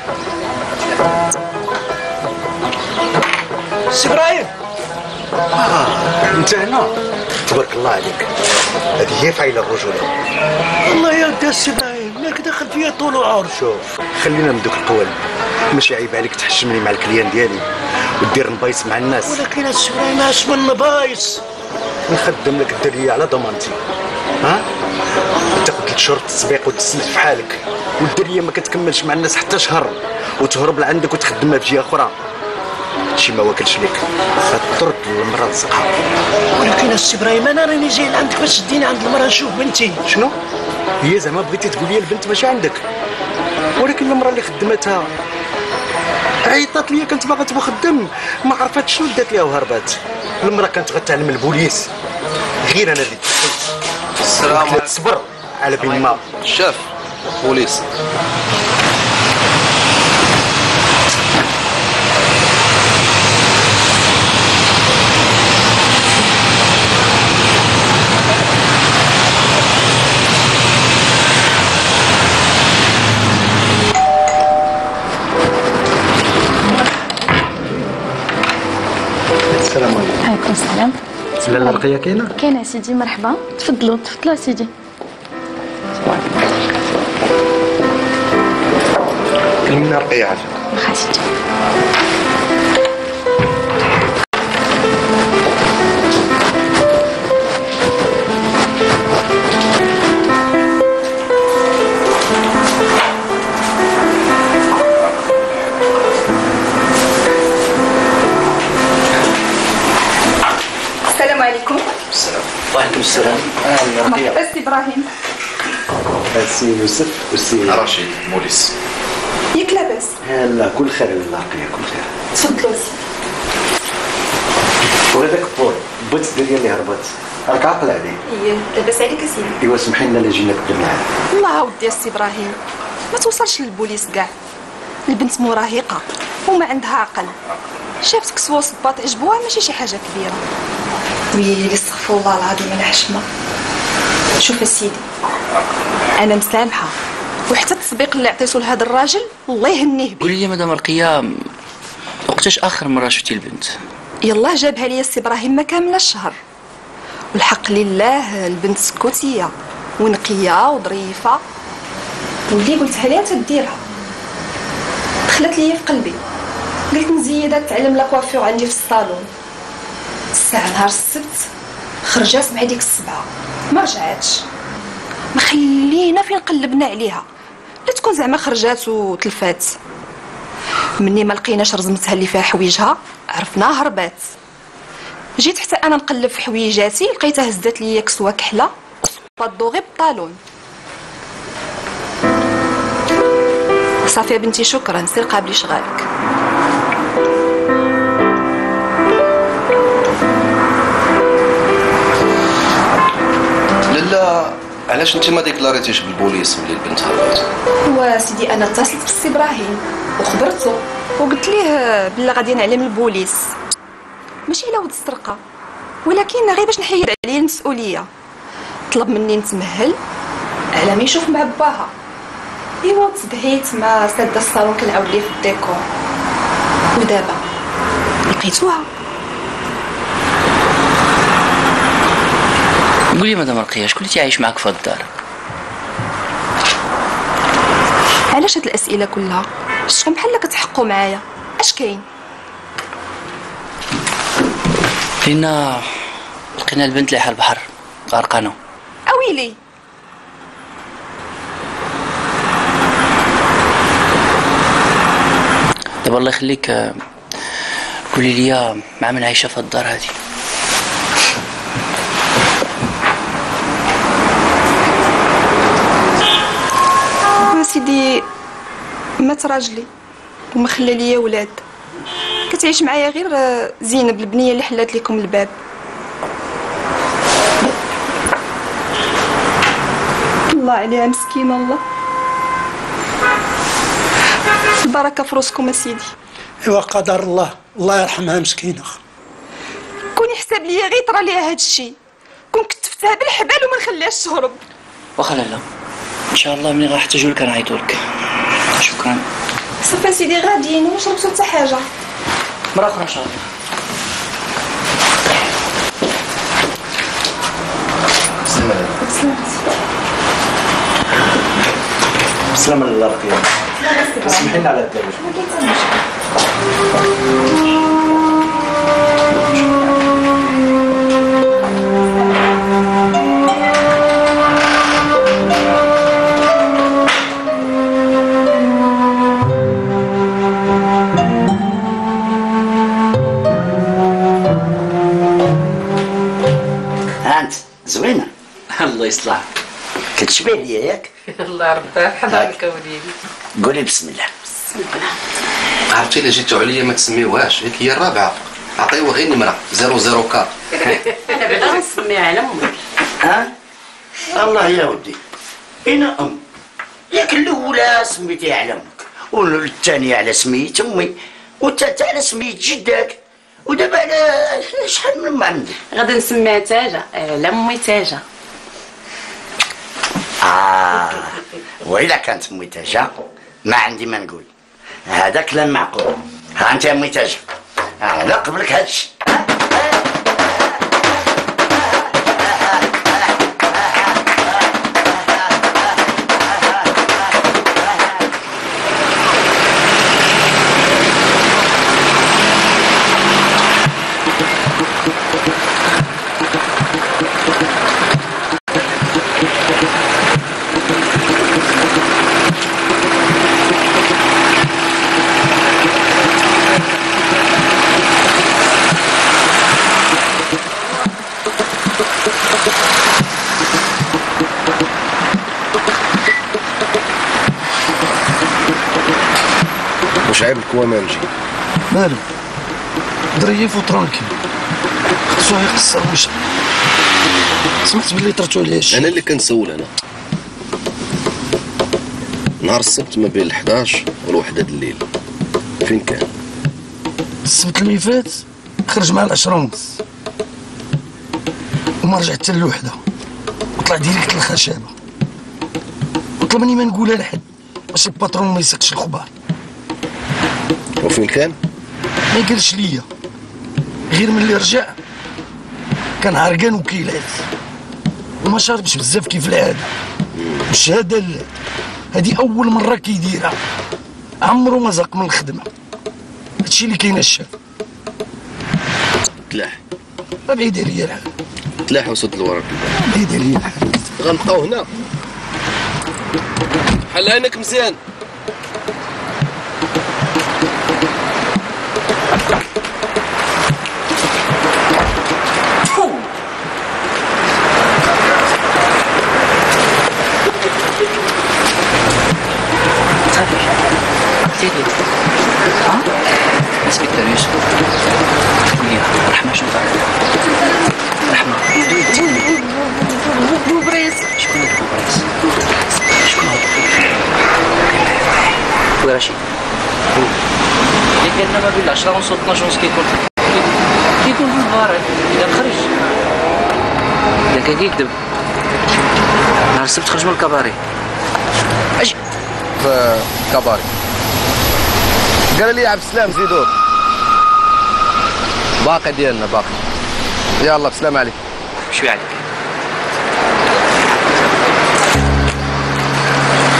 سي ابراهيم اه انت هنا تبارك الله عليك. هذه هي فايله الرجوله. والله يا ودي السي ابراهيم مالك داخل فيا طول وعور. شوف خلينا من دوك القوالب. ماشي عيب عليك تحشمني مع الكليان ديالي ودير نبايص مع الناس. ولكن السي ابراهيم اش من نبايص؟ نخدم لك الدريه على ضمانتي. ها تاخذ ثلاث شهور تسبيق وتسلك في حالك والدريه ما كتكملش مع الناس حتى شهر وتهرب لعندك وتخدمها في جهه اخرى. هادشي ما واكلش ليك. غتطرد المراه تسقها. ولكن السي ابراهيم انا راني جاي لعندك باش تديني عند المراه نشوف بنتي. شنو؟ هي زعما بغيتي تقول لي البنت ماشي عندك، ولكن المراه اللي خدمتها عيطات ليا كنت باغا تبغى خدام ما عرفات شنو دات ليها وهربات. المراه كانت غتعلم البوليس غير انا اللي دخلت. السلام عليكم. تصبر على بين ما شاف بوليس. السلام عليكم. عليكم السلام. لاله رقيه كاينه؟ كاينه سيدي مرحبا. تفضلوا تفضلوا سيدي. كلمنا رقيه عافاك. واخا سيدي. السلام عليكم. السلام. وعليكم السلام. اهلا رقيه. مرحبا سي ابراهيم. السي يوسف والسي رشيد بوليس. ياك لاباس؟ لا كل خير لاله رقيه كل خير. تفضلوا سي. وهذاك بور بغيت الدريه اللي هربت راك عاقل عليه. ايه لاباس عليك سيدي. ايوا سمحي لنا اللي جينا كدا معاه. الله ودي السي ابراهيم ما توصلش للبوليس كاع. البنت مراهقه وما عندها عقل. شافت كسوه صباط عجبوها ماشي شي حاجه كبيره. ويلي استغفر الله العظيم على حشمه. شوف سيدي انا مسامحه وحتى التسبيق اللي عطيتو لهذا الراجل الله يهنيه به. قولي لي مدام رقيه وقتاش اخر مره شفتي البنت؟ يلاه جابها لي السي ابراهيم ما كامله الشهر. والحق لله البنت سكوتيه ونقيه وظريفه واللي قلتها ليها تديرها. دخلت لي في قلبي قلت نزيدها تعلم لا كوافير عندي في الصالون. الساعه نهار السبت خرجات مع ديك السبعه ما رجعاتش. ما خلينا فين قلبنا عليها لا تكون زعما خرجات وتلفات. مني ما لقيناش رزمتها اللي فيها حويجها عرفناها هربات. جيت حتى انا نقلب في حويجاتي لقيتها هزات ليا كسوه كحله وصبات دوغي بالطالون. صافي يا بنتي شكرا سير قابلي شغالك. لاله علاش انت ما ديكلاريتيش بالبوليس ملي البنت هربت؟ وسيدي انا اتصلت بالسي ابراهيم وخبرته وقلت ليه بلا غادي نعلم البوليس ماشي الا ود السرقه ولكن غير باش نحيد عليه المسؤوليه. طلب مني نتمهل على ما يشوف مع باها. ايوا تدهيت مع ساده الصالون كنعاود ليه في الديكور ودابا لقيتوها. قولي مدام رقية، شكون اللي تيعيش معاك في هاد الدار؟ علاش هاد الاسئله كلها؟ شكون بحال كتحقوا معايا؟ اش كاين؟ لأن لقينا البنت اللي حال البحر غرقانة. اويلي دابا الله يخليك قولي لي مع من عايشة في هاد الدار هادي؟ سيدي مات راجلي وما خلى ليا ولاد. كتعيش معايا غير زينب البنيه اللي حلات لكم الباب. الله عليها مسكينه. الله البركه في روسكم اسيدي. ايوا قدر الله، الله يرحمها مسكينه. كون يحسب ليا غير طرا ليها هاد الشيء، كون كتفتها بالحبال وما نخليهاش تهرب. واخا لالا ان شاء الله ملي غنحتاجو لك غنعيطو لك. شكرا. صافي سيدي غاديين وما شربتو حتى حاجه. مرة أخرى إن شاء الله. بسلامة. بسلامة. بسلامة الله رقية. اسمحي لنا على الدرج. زوينة. الله يصلحك. كتشبه ليا ياك؟ الله يرضى حضرتك وليدي. قولي بسم الله. بسم الله. عرفتي الا جيتو عليا ما تسميوهاش، هيك هي الرابعه، عطيوها غير نمره صفر صفر أربعة. انا بعدا غنسميها على امك. ها؟ الله يا ودي. انا ام. ياك الاولى سميتيها على امك، والثانيه على سمية امي، والثالثه على سمية جدك. ودابا على شحال من ما عندي؟ غادي نسميها تاجة على امي تاجة. اه وإلا كانت امي تاجة ما عندي ما نقول، هذا كلام معقول. ها انت يا امي تاجة، انا قبلك هادشي. واش عيب الكوامانجي؟ مالو ظريف وترانكيل، خصو يقصر وش سمعت بلي طرتو عليه الشيء. انا اللي كنسول انا. نهار السبت ما بين الحداش والوحدة د الليل فين كان؟ السبت اللي فات خرج مع العشرة ونص وما رجع حتى للوحدة، وطلع ديريكت للخشابة وطلبني ما نقولها لحد باش الباترون ما يسقش الخبار. وفين كان؟ ما قالش ليا، غير ملي رجع كان عرقان وكيلات وما شاربش بزاف كيف العاده. والشهاده لا، هذه اول مره كيديرها، عمرو ما زاق من الخدمه. هادشي اللي كاين الشاف. تلاح بعيد عليا الحال. تلاح وصد الورق. بعيد عليا الحال. غنبقاو هنا. حل عينك مزيان. سيدي ها؟ انسبكتور يوسف قول لي رحمة شنو فعل؟ رحمة بوبريس. شكون هاد بوبريس؟ شكون هاد خويا رشيد؟ اللي قالنا ما بين العشرة ونص و اثناش ونص كيكون كيكون في البارد إذا خرج. إذا كان كيكذب نهار السبت خرج من الكباري. اجي في الكباري. قال لي عبد السلام زيدور باقي ديالنا باقي. يلا بسلام عليك. شوي عليك.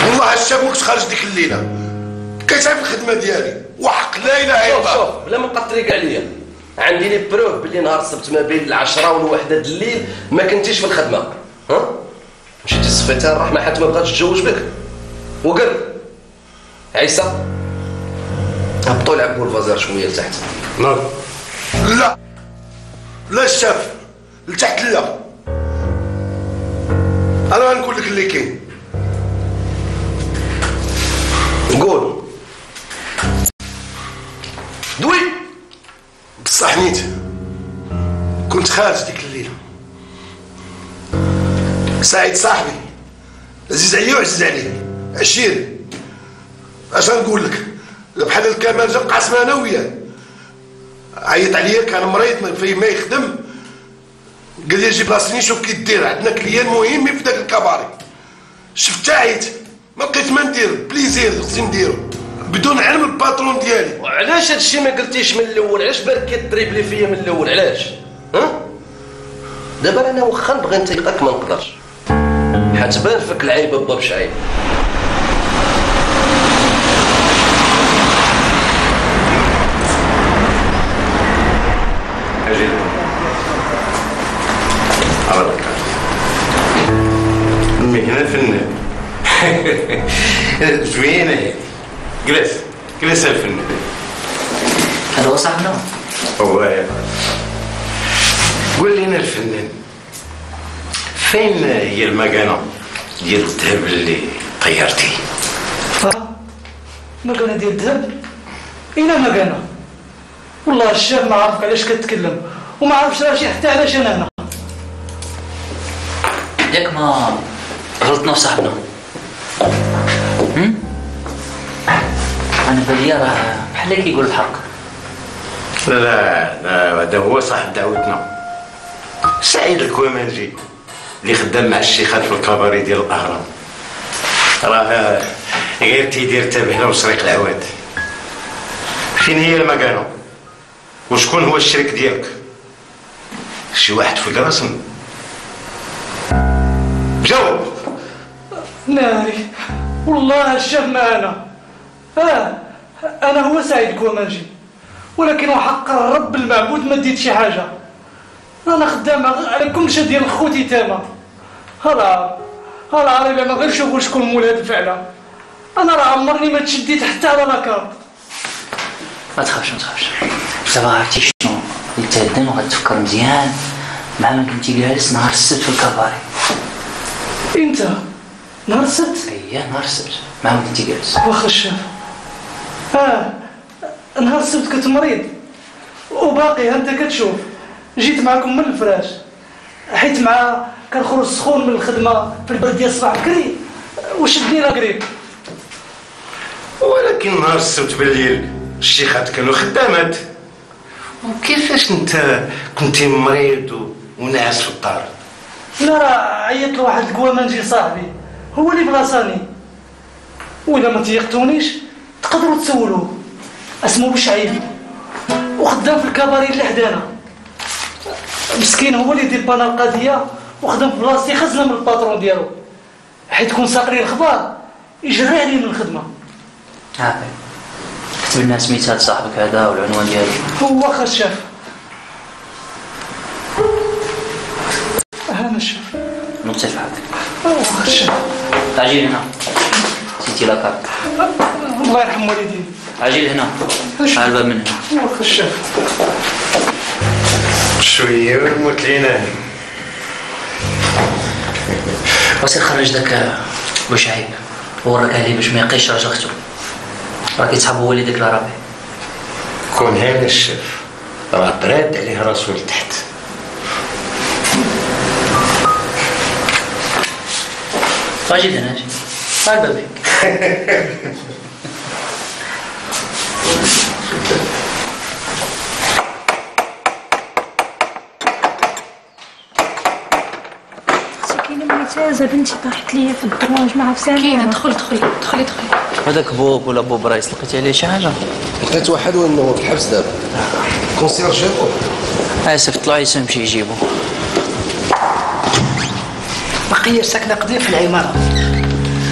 والله الشاب ما كنتش خارج ديك الليله كتعرف الخدمه ديالي وحق لا اله الا الله. شوف بلا ما نقطريك عليا، عندي لي بروف باللي نهار السبت ما بين العشرة والوحدة د الليل ما كنتيش في الخدمه. ها مشيتي صفيتها الرحمه حتى ما بغاتش تتزوج بك. وقال عيسى هبطوا لعبوا الفازير شويه لتحت. نعم. لا لا الشاف لتحت لا. انا غنقول لك اللي كاين. قول. دوي. بصح نيت كنت خارج ديك الليله. سعيد صاحبي عزيز عليا وعزيز عليك عشيري. اش غنقول لك بحال الكمال جا قاسمه انا وياه. عيط عليا كان مريض في ما يخدم قال لي جيب راسي نشوف كي دير عندنا كليان مهم في داك الكباري. شفت عيط ما لقيت ما ندير بليزير خصني نديرو بدون علم الباترون ديالي. وعلاش هادشي ما قلتيش من الاول؟ علاش بالك كتريبلي فيا من الاول؟ علاش؟ ها؟ دابا انا واخا نبغي نطيقك ما نقدرش حتبان فيك العيبه باب شعيب. اجي على المهنه الفنان زوينه هي. جلس جلس الفنان. هذا هو صاحبنا. هو قول لنا الفنان فين هي المكانه ديال الذهب اللي طيرتي؟ مكانه ديال الذهب؟ اين مكانه؟ والله الشاب ما عارف علاش كتكلم وما عارفش راسي حتى علاش انا هنا. ياك ما غلطنا في صاحبنا. انا بالي راه بحال كيقول الحق. لا لا هذا هو صاحب دعوتنا سعيد الكومانجي اللي خدام مع الشيخات في الكباري ديال الاهرام. راه غير تيدير تبهنا وسريق العواد. فين هي المكانه؟ وشكون هو الشريك ديالك؟ شي واحد في القراسم؟ جاوب. ناري والله الشاب ما انا. اه انا هو سعيد كومانجي ولكن وحق الرب المعبود ما ديت شي حاجه. انا خدام على كل شيء ديال خوتي تما. هلا هلا عارف ما غير شوفوا شكون مول هاد الفعله. انا راه عمرني ما تشديت حتى على لاكارت. ما تخافش ما تخافش. دابا عرفتي شنو غتهدن وغتفكر مزيان مع ما كنتي جالس نهار السبت في الكباري. انت نهار السبت؟ اييه نهار السبت مع ما كنتي جالس. واخا الشاف. اه نهار السبت كنت مريض وباقي انت كتشوف جيت معكم من الفراش حيت مع كنخرج سخون من الخدمه في البرد ديال الصباح بكري وشدني لا قريب. ولكن نهار السبت بالليل الشيخات كانوا خدامات وكيفاش انت كنتي مريض وناعس في الدار؟ لا راه عيطت لواحد الكوامانجي صاحبي هو اللي بلاصاني. وإلا ما تيقتونيش تقدروا تسولوه. اسمه بوشعيب وخدام في الكباري اللي حدانا. مسكين هو اللي يدير بانا القضيه وخدم في بلاصتي خزنه من الباترون ديالو حيت كون ساقري الخبار يجري عليه من الخدمه. ها كتب لنا سميتها صاحبك هذا والعنوان ديالو. هو واخا الشاف. انا الشاف. نوصف حالك. واخا الشاف. اجي هنا. نسيتي لاكارت. الله يرحم والديك. اجي هنا. على الباب من هنا. واخا الشاف. شويه ونموت لينا. وسير خرج داك بوشعيب وراك عليه باش ما يلقيش راجل اختو. راه كيتحب هو اللي ديك الرابع. كون هذا الشاف راه براد عليه راسو لتحت. اجي هنا اجي. على الباب. ممتازة بنتي طاحت ليا في الدروج مع فسانة. كاينة دخل دخلي دخلي دخلي. هذاك بوب ولا بوب رايس لقيتي عليه شي حاجة؟ لقيت واحد وانه في الحبس دابا. كونسير جابو. اسف طلعوا يمشي يجيبو. بقية ساكنة قديم في العمارة.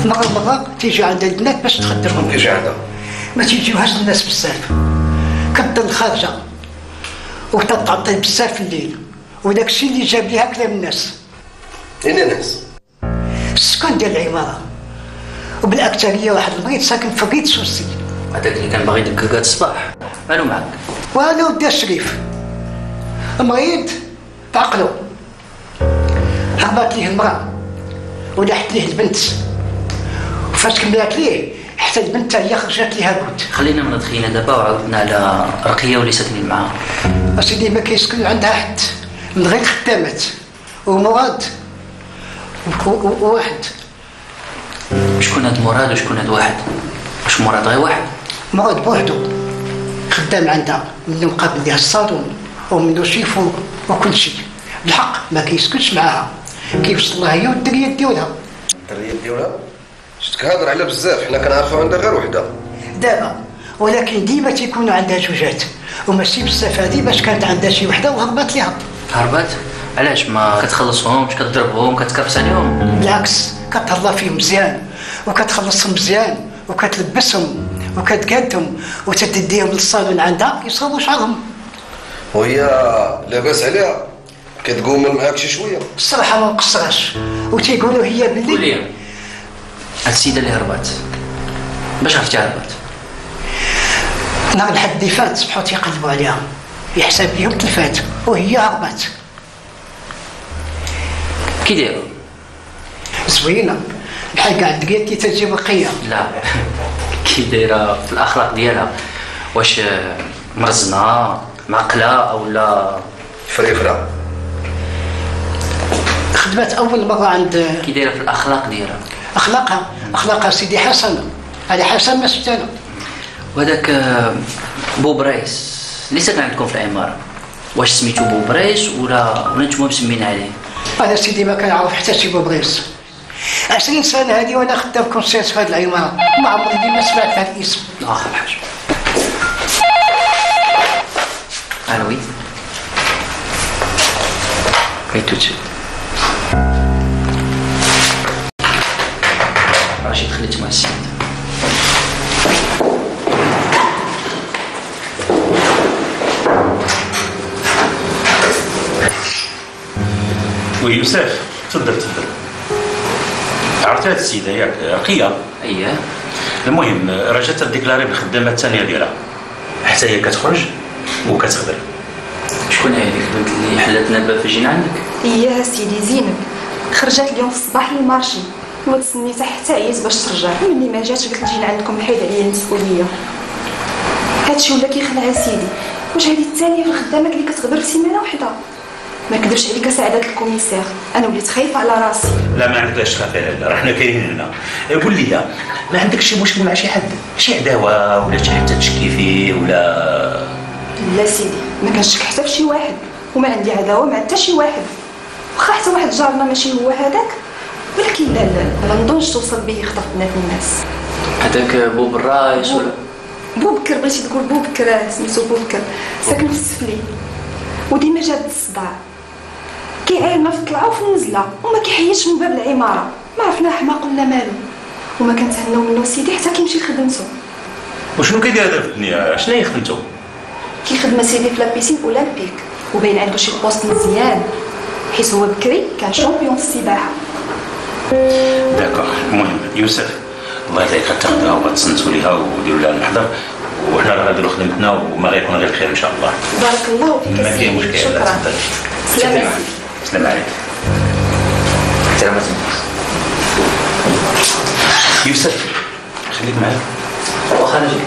مرة مرة تيجي عند البنات باش تخدرهم. تيجي عندها؟ ما تيجيوهاش الناس بزاف. كتضل خارجة وتتعطل بزاف في الليل، وداك الشيء اللي جاب ليها كلام الناس. أين الناس؟ السكان ديال العمارة، وبالأكثرية واحد المريض ساكن في الريد سوسي. هذاك اللي كان باغي يدقق الصباح، مالو معاك؟ وانا ودي الشريف المريض بعقلو، هربات ليه المرأة ولحت ليه البنت، وفاش كملات ليه حتى البنت هي خرجت ليها قوت. خلينا من دخينا دابا وعاودنا على رقية واللي ساكنين معاها. اسيدي ما كيسكن عندها حد من غير خدامات ومراد وواحد. شكون هاد مراد وشكون هاد واحد؟ واش مراد غير واحد؟ مراد بوحدو خدام عندها، منو مقابل ليها الصالون ومنو شيف وكل شيء. بالحق ما كيسكنش معاها، كيوصل لها هي والدريه ديالها. الدريه ديالها؟ شفتك هادر على بزاف، حنا كنعرفو عندها غير وحده. دابا ولكن ديما تيكونوا عندها جوجات، وماشي بزاف هادي باش كانت عندها شي وحده وهربات ليها. هربات؟ علاش ما كتخلصهمش كتضربهم كتكرفس عليهم؟ بالعكس كتهلا فيهم مزيان وكتخلصهم مزيان وكتلبسهم وكتقادهم وتديهم للصالون عندها يصاوبوا شعرهم. وهي لاباس عليها كتقوم معاك شي شويه؟ الصراحه ما مقصراش، وتيقولوا هي باللي قول لي هاد السيده اللي هربات باش عرفتي هربات؟ نهار الحد اللي فات صبحوا تيقلبوا عليها يحسب ليهم تلفات وهي هربات. كي دايروا؟ زوينه بحال كاع الدقيق كي تجي بقيه. لا كي دايره في الاخلاق ديالها، واش مرزنه معقله او لا فريفره؟ خدمت اول مره عند كي دايره في الاخلاق ديالها؟ اخلاقها اخلاقها سيدي حسن، على حسن ما شفت انا. وهذاك بوبريس اللي ساكن عندكم في العماره، واش سميتو بوبريس ولا ولا نتوما مسمين عليه؟ انا سيدي ما كنعرف حتى شي بوبريس. عشرين سنه هذه وانا خدام كونسيرس في هذه العماره، ما عمري ديما سمعت هذا الاسم. اخر حاجه الو وي كيتوتشي رشيد خليت مع السيد. وي يوسف تفضل تفضل. عرفتي هاد السيده ياك رقيه؟ اييه. المهم رجعت تديكلاري بالخدامه الثانيه ديالها حتى هي كتخرج وكتخدم. شكون هي ديك البنت اللي حلاتنا الباب في جينا عندك؟ هي سيدي زينب، خرجت اليوم في الصباح للمارشي وتسنيتها حتى عيات باش ترجع، ملي ما جاتش قلت نجي لعندكم نحيد عليا المسؤوليه. هادشي ولا كيخلع سيدي. واش هذه الثانيه في الخدامه اللي كتغبر في سيمانه وحده؟ ما كذبش عليك سعاده الكوميسير، انا وليت خايفه على راسي. لا ما عندك لاش تخافي لا، راه حنا كاينين هنا. قول لي لا ما عندك شي مشكل مع شي حد، شي عداوه ولا شي حتى تشكي فيه ولا؟ لا سيدي ما كنشك حتى في شي واحد، وما عندي عداوه مع حتى شي واحد، واخا حتى واحد جارنا ماشي هو هذاك، ولكن لا لا ما نظنش توصل به يخطف بنات الناس. هذاك بوب الرايس ولا بوبكر؟ بغيتي تقول بوبكر، سميتو بوبكر، ساكن في السفلي وديما جاد الصداع، كيعايرنا في الطلعه وفي النزله وما كيحيدش من باب العماره، ما عرفنا حماق ولا مالو، وما كنتهناو منو سيدي حتى كيمشي لخدمتو. وشنو كيدير هذا في الدنيا؟ شنو هي خدمتو؟ كيخدم سيدي في لابيسين اولمبيك، وباين عنده شي بوست مزيان حيت هو بكري كان شامبيون في السباحه. داكوغ. المهم يوسف الله يعطيك غتاخدها وغتصنتوا ليها وديروا لها المحضر، وحنا راه غنديروا خدمتنا وما غيكون غير الخير ان شاء الله. بارك الله فيك. ما كاين مشكل. شكرا. سلام عليكم. سلام عليك. سلامات يوسف خليك معايا. واخا نجي.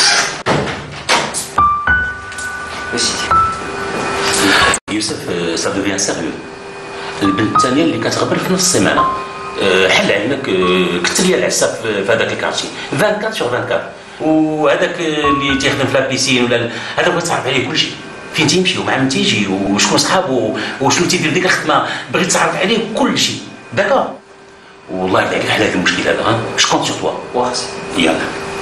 سيدي يوسف سا دوفيان سيريو. البنت الثانيه اللي كتغبر في نص السيمانه، حل علمك كنت ليا العساف في هذاك الكارتي أربعة وعشرين سور أربعة وعشرين، وهذاك اللي تيخدم في لابيسين ولا هذا بغيت تعرف عليه كلشي، فين تيمشي ومع من تيجي وشكون صحابو وشنو تيدير ديك الخدمه، بغيت تعرف عليه كلشي. داكور. والله يبارك على هذا المشكل هذا، ها شكون سور توا. واخا يلا.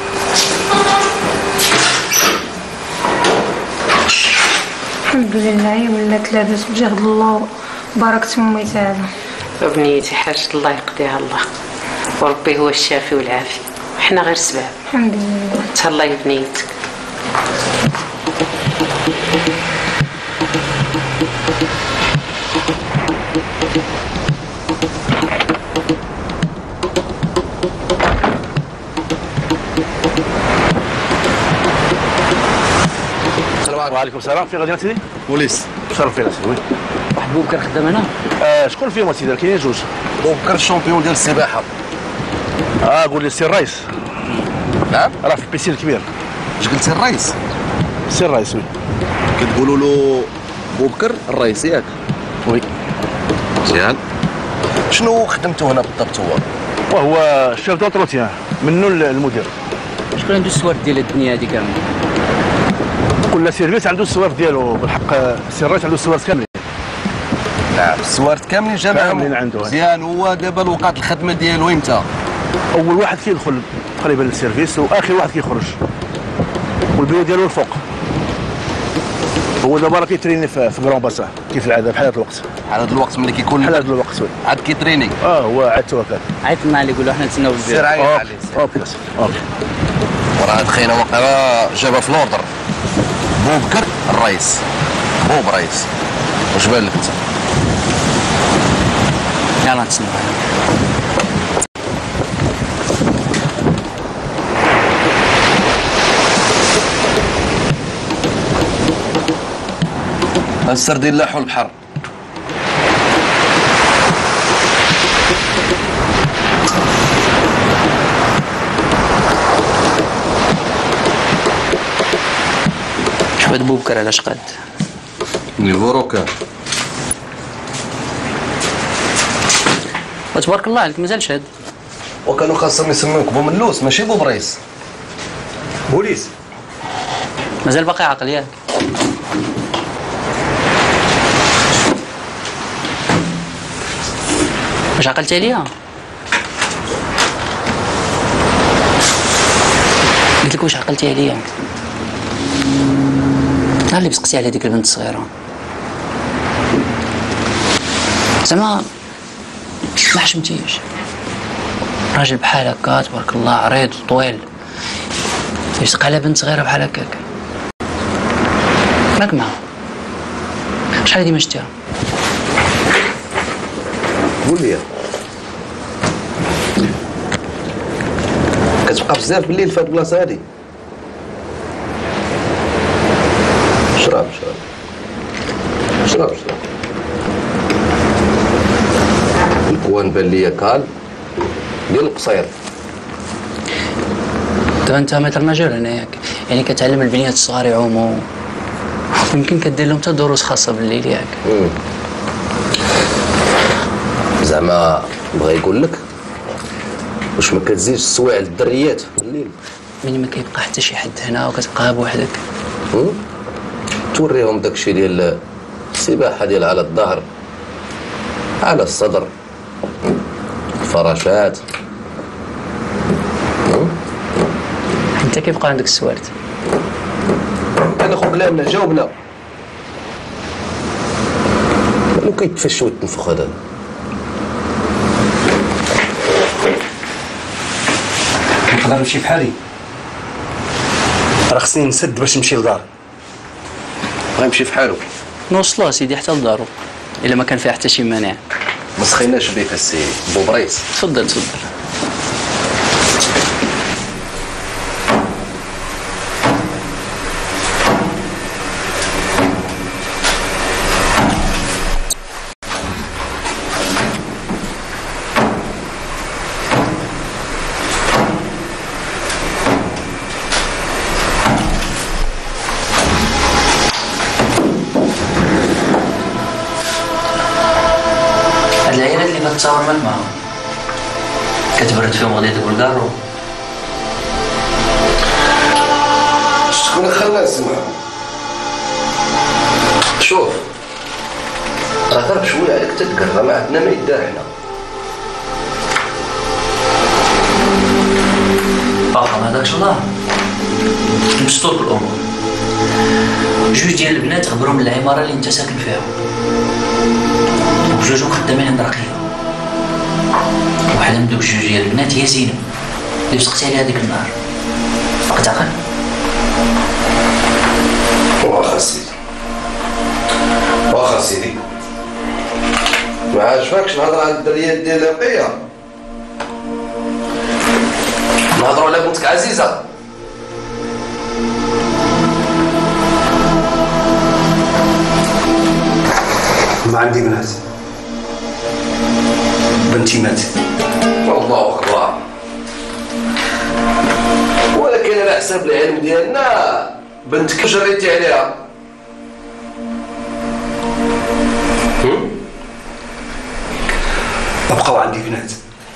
الحمد لله ولات لاباس بجهد الله وبركة امي تعالى. بنيتي حاجة الله يقضيها الله. وربي هو الشافي والعافي، حنا غير سباب. الحمد لله. تهلا يا بنيتك. وعليكم السلام. في غادي سيدي؟ بوليس. شرف فينا سيدي. واحد بوبكر خدام هنا؟ آه شكون فيهم اسيدي؟ كاينين جوج. بوبكر الشامبيون ديال السباحه. اه قول لي السي الرئيس. نعم؟ راه في البيسين الكبير. اش قلت سي الرئيس؟ السي الرئيس وي. كتقولوا له بوبكر الرئيس ياك؟ وي. مزيان. شنو خدمتو هنا بالضبط هو؟ وهو الشيف دوطروتيان منو المدير. شكون عنده السوارت ديال الدنيا هذه كامل؟ كل سيرفيس عنده السوارت ديالو، بالحق السي الرئيس عنده السوارت كاملين. نعم السوارت كاملين جامعهم. كاملين عنده. مزيان. هو دابا الوقت الخدمه ديالو امتى؟ اول واحد كيدخل تقريبا للسيرفيس واخر واحد كيخرج، والبيو ديالو الفوق. هو دابا راه كيتريني في كرون باسان كيف العاده بحال هذا الوقت. بحال هذا الوقت ملي كيكون بحال هذا الوقت وي. عاد كيتريني. اه هو عاد تو هكاك. عيطنا عليه قول له حنا نتسناو في البيت. سير عيط عليه. اوكي اوكي. وراه دخينا وقيلا جابها في لوردر. بوبكر الرئيس. بوب رئيس. واش بان لك انت؟ يلا نتسناو. السردين لاحوا البحر. شوف هاد بوبكر علاش قاد؟ نيفو روكان. وتبارك الله عليك مازال شاد. وكانوا خاصهم يسميوك بوملوس ماشي بوبريس. بوليس. مازال باقي عاقل ياك؟ واش عقلتي عليا؟ قلت لك واش عقلتي عليا؟ نهار اللي بسقتي على ديك البنت الصغيرة زعما ما حشمتيش. راجل بحال هكا تبارك الله عريض وطويل يسق على بنت صغيرة بحال هكاك ماك معاه. شحال هادي ما شتيها؟ قول لي كتبقى بزاف بالليل في هاد البلاصه هادي؟ شراب شراب شراب شراب الكوان بان ليا كال ديال القصير. دابا انت متر ماجور هنا ياك، يعني كتعلم البنيات الصغار يعوموا ويمكن كدير لهم حتى دروس خاصه بالليل ياك. زعما بغا يقول لك واش ما كتزيدش السوايع للدريات بالليل؟ ملي ما كيبقى حتى شي حد هنا وكتبقى بوحدك توريهم داكشي ديال السباحه ديال على الظهر على الصدر الفراشات. انت كيبقى عندك السوارت؟ انا خو كلامنا جاوبنا مالو كيتفش ويتنفخ هذا. نقدر نمشي بحالي؟ راه خصني نسد باش نمشي لدار. غيمشي بحالو. نوصلوه سيدي حتى لدارو الا ما كان فيها حتى شي مانع. ما سخيناش بك السي بوبريس. تفضل تفضل. تصور من معهم كتبرد فيهم غادي تقول كارو شكون خلاص معهم؟ شوف راه غير بشويه عليك تذكر راه ما عندنا ما يدار حنا. باقا ما هذاكش الله مستور بالامور. جوج ديال البنات غبروا من العماره اللي انت ساكن فيها وجوجهم خدامين عند رقيق. وحده من دوك جوج ديال البنات هي زينب اللي فسقتي عليها هذيك النهار. كتعقل؟ واخا سيدي واخا سيدي ما عجبكش نهضر على الدريات ديال لقيه، نهضروا على بنتك عزيزه. ما عندي بنات، بنتي ماتت. الله اكبر. ولكن على حساب العلم ديالنا بنتك جريتي عليها. بقاو عندي بنات.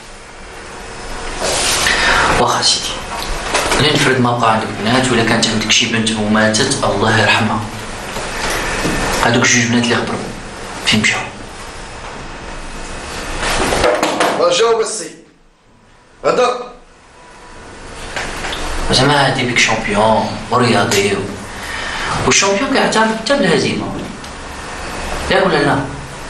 واخا سيدي، لا نفرض ما بقى عندك بنات ولا كانت عندك شي بنت وماتت الله يرحمها، هادوك جوج بنات اللي خبروا فين مشاو؟ جاوب السي هدر. زعما هادي بيك شامبيون ورياضي والشامبيون كيعترف حتى بالهزيمه، ياك ولا لا؟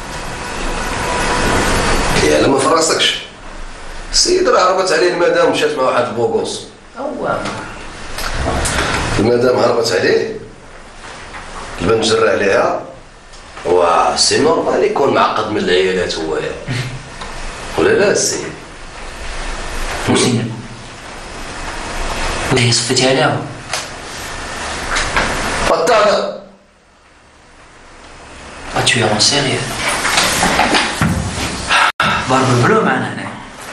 يا ما فراسكش السيد راه هربت عليه المدام مشات مع واحد البوغوس. هو المدام هربت عليه، البنت جرى عليها، و سي نورمال يكون معقد من العيالات هو ولا لا السيد؟ وزينب وهي صفتي عليها بطاله. tu es en sérieux؟ ضرب البلو معنا هنا.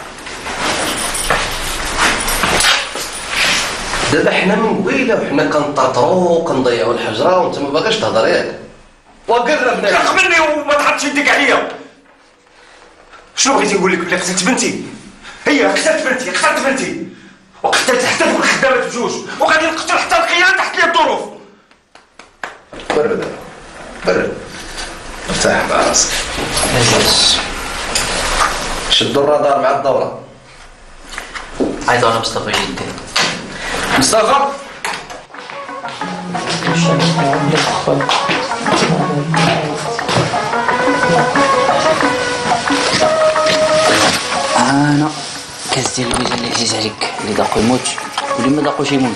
دابا حنا من قبيله وحنا كنطرطرو وكنضيعو الحجره وانت ما باغيش تهضر ياك. وقرب قبلني وما تحطش يدك عليا. شنو بغيتي نقول لك؟ بلي قتلت بنتي؟ هي قتلت بنتي قتلت بنتي وقتلت حتى دوك الخدامات بجوج وغادي نقتل حتى القيان تحت لي الظروف. برد برد ارتاح مع راسك. شدوا الرادار مع الدوره. عايز انا مصطفى جدا. مصطفى انا كاس ديال الويزه اللي عزيز عليك، اللي ذاقو يموت واللي ما ذاقوش يموت.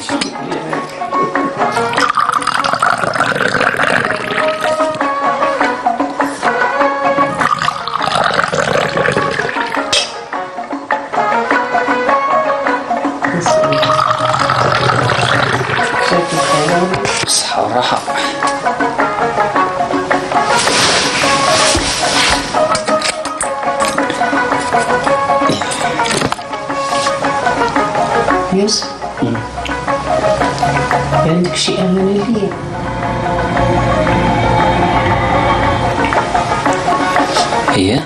الصحة والراحة. يوسف عندك شي أمانة ليا؟ هي؟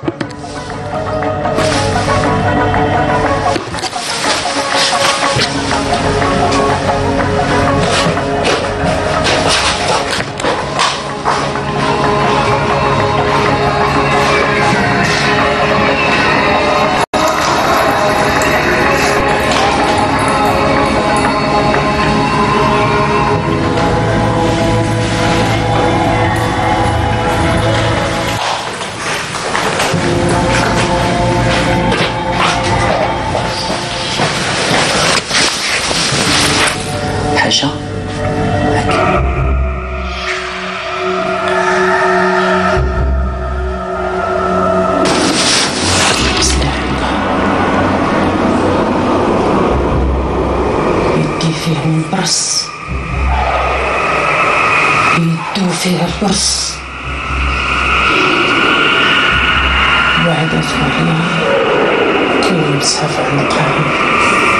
حاجة يدي فيه من برص، يدو فيه البرص، بعد أسبوعين كل مسحف عن قاعد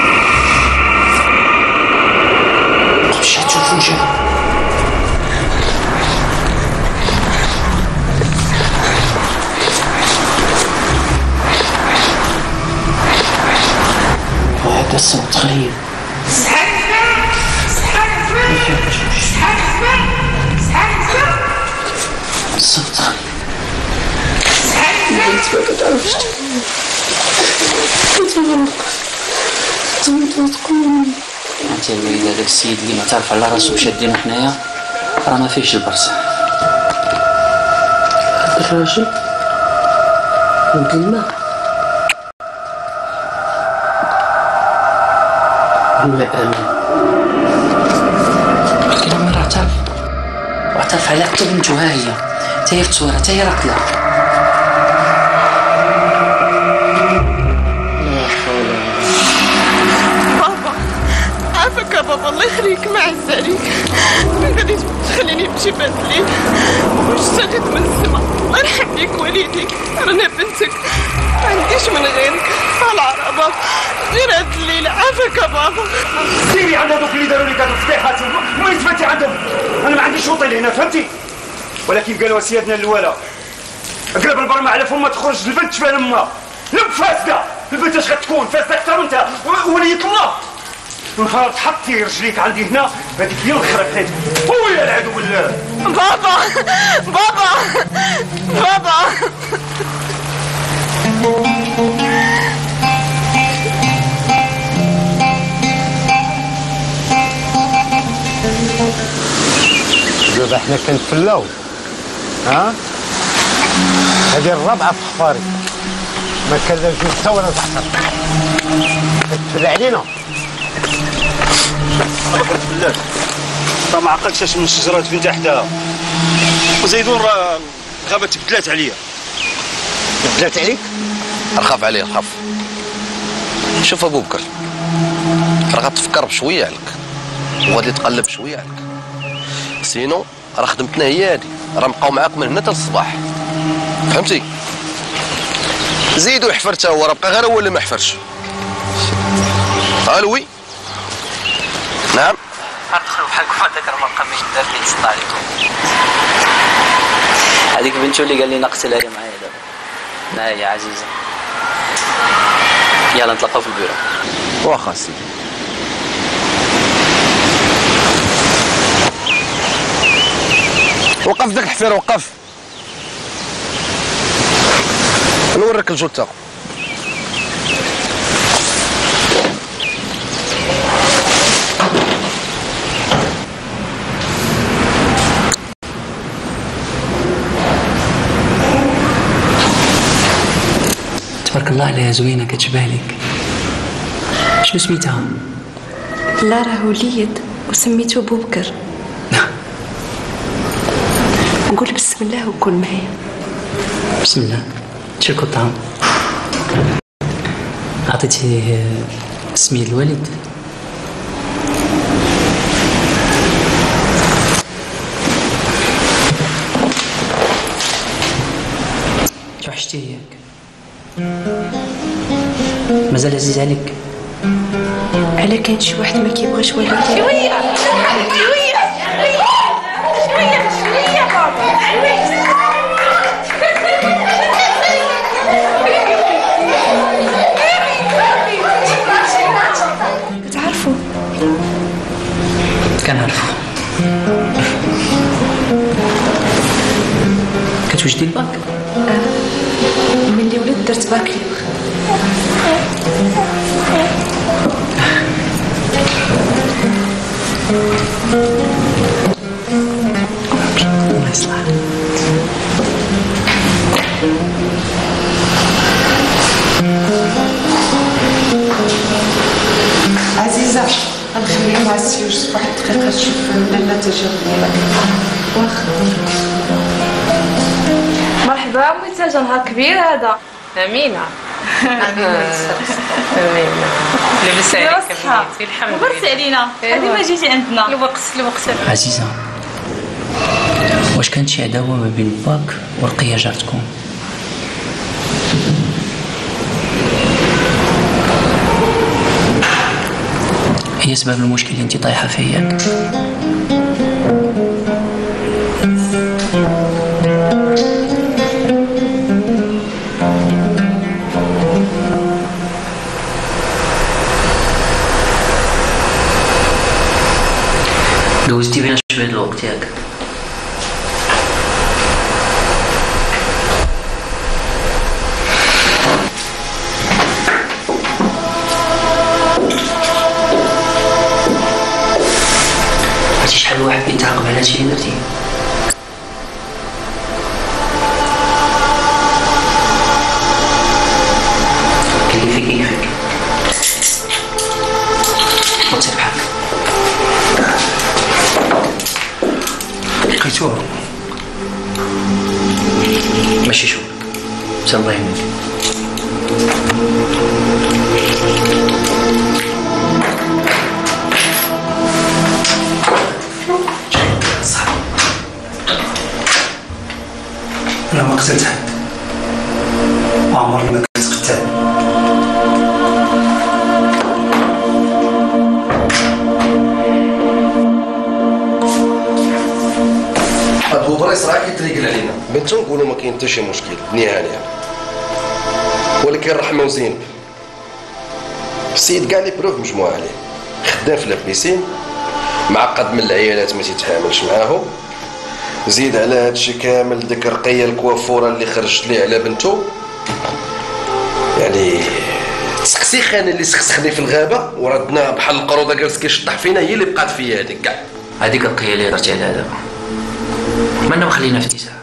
مشات تشوفو جا. وهذا الصوت غريب. الصوت غريب. انت ما كتعرفش انت ما تقول انت الوليد هذاك السيد اللي ما تعرف على راسو شادينو حنايا راه ما فيهش البرص. هذا الراجل ولد الماء كاين مرة اعترف واعترف على حتى بنتو، ها هي تا هي في التصويره، تا هي راه طلعت. عافاك يا بابا، الله يخليك، ما عز عليك. من غادي تخليني نمشي بهاد الليل واش ساليت من السما. الله يرحم ليك والديك، رانا بنتك ما عنديش من غيرك. طالعه بابا غير هاد الليل. عافاك يا بابا. سيري عند هذوك اللي داروا لك هذوك الفضيحات وين تفاتي عندهم. انا ما عنديش وطيل هنا، فهمتي؟ ولكن قالوا سيادنا الولا قلب البرمه على فما تخرج البنت تبان امها. لب فاسده، البنت اش غتكون فاسده اكثر وانت ولية الله. نهار تحطي رجليك عندي هنا هذيك هي الخرب حياتك. ويا العدو بالله. بابا بابا بابا دابا حنا كنتفلاو، ها؟ هذه الرابعه في خفاري، ما كنلاش حتى ولا تحصل. كتفل علينا. بالله راه ما عقلتش من الشجرات فين تحتها، وزيدون راه الغابه تبدلات عليا. بدلات عليك؟ رخاف عليه رخاف. شوف ابو بكر، راه غتفكر بشويه عليك وغادي تقلب شويه عليك، سينو راه خدمتنا هي هادي، راه نبقاو معاك من هنا حتى الصباح، فهمتي؟ زيدو يحفر تا هو، راه بقى غير هو اللي ما حفرش. الوي نعم. ادخلوا بحالكم هذاك راه ما بقى ما يدار اللي يتصل عليكم. هذيك بنتو اللي قال لي نقتلها هي معايا دابا. ها هي عزيزه. يلا نتلاقاو في البيرو. واخا سيدي. وقف داك الحفير، وقف. نوريك الجو تاعو. تبارك الله عليها زوينه، كتشبه لك. شنو سميتها؟ لا راه وليد وسميتو بوبكر. قول بسم الله وكل معايا. بسم الله. تشركوا الطعام. عطيتيه سمية الوالد؟ توحشتيه ياك؟ مازال عزيز عليك؟ على كاين شي واحد ما كيبغيش والديه؟ شويه شويه شويه شويه شويه بابا. تعرفوا كنعرفو. كتوجدي الباك؟ آه. ملي ولدت درت باك ليبر. الله يصلحك. عزيزة غنخليها مع السي يوسف واحد الدقيقة تشوف لالا تجاوبني لك. واخا. مرحبا أمي تاجة، نهار كبير هذا. أمينة. أمينة. لاباس عليك بنتي؟ الحمد لله. برسي علينا، هذه ما جيتي عندنا. الوقت الوقت. عزيزة، واش كانت شي عداوة ما بين باك ورقية جارتكم؟ هي سبب المشكل اللي انت طايحة فيه ياك؟ دوزتي بينا شوية الوقت ياك؟ عرفتي شحال واحد كيتعاقب على هادشي اللي درتي؟ كيفك كيفك ما ماشي شغلك. سير الله يهنيك. انا ما قتلت حد وعمرني ما كنت قتال. ابو بريس راه كيتريقل علينا بنتو نقولوا ما كاين حتى شي مشكل نهائيا، ولكن الرحمه وزين السيد كاع لي بروف مجموعه عليه، خدام في لابيسين، معقد من العيالات ما تيتعاملش معاهم، زيد على هادشي كامل ديك الرقيه الكوافوره اللي خرجت ليه على بنتو، يعني تسخسيخ انا اللي سخسخني في الغابه وردنا بحال القروضه جالس كيشطح فينا هي اللي بقات فيا هذيك كاع. هذيك الرقيه اللي درتي عليها دابا مالنا مخلينا في نساء،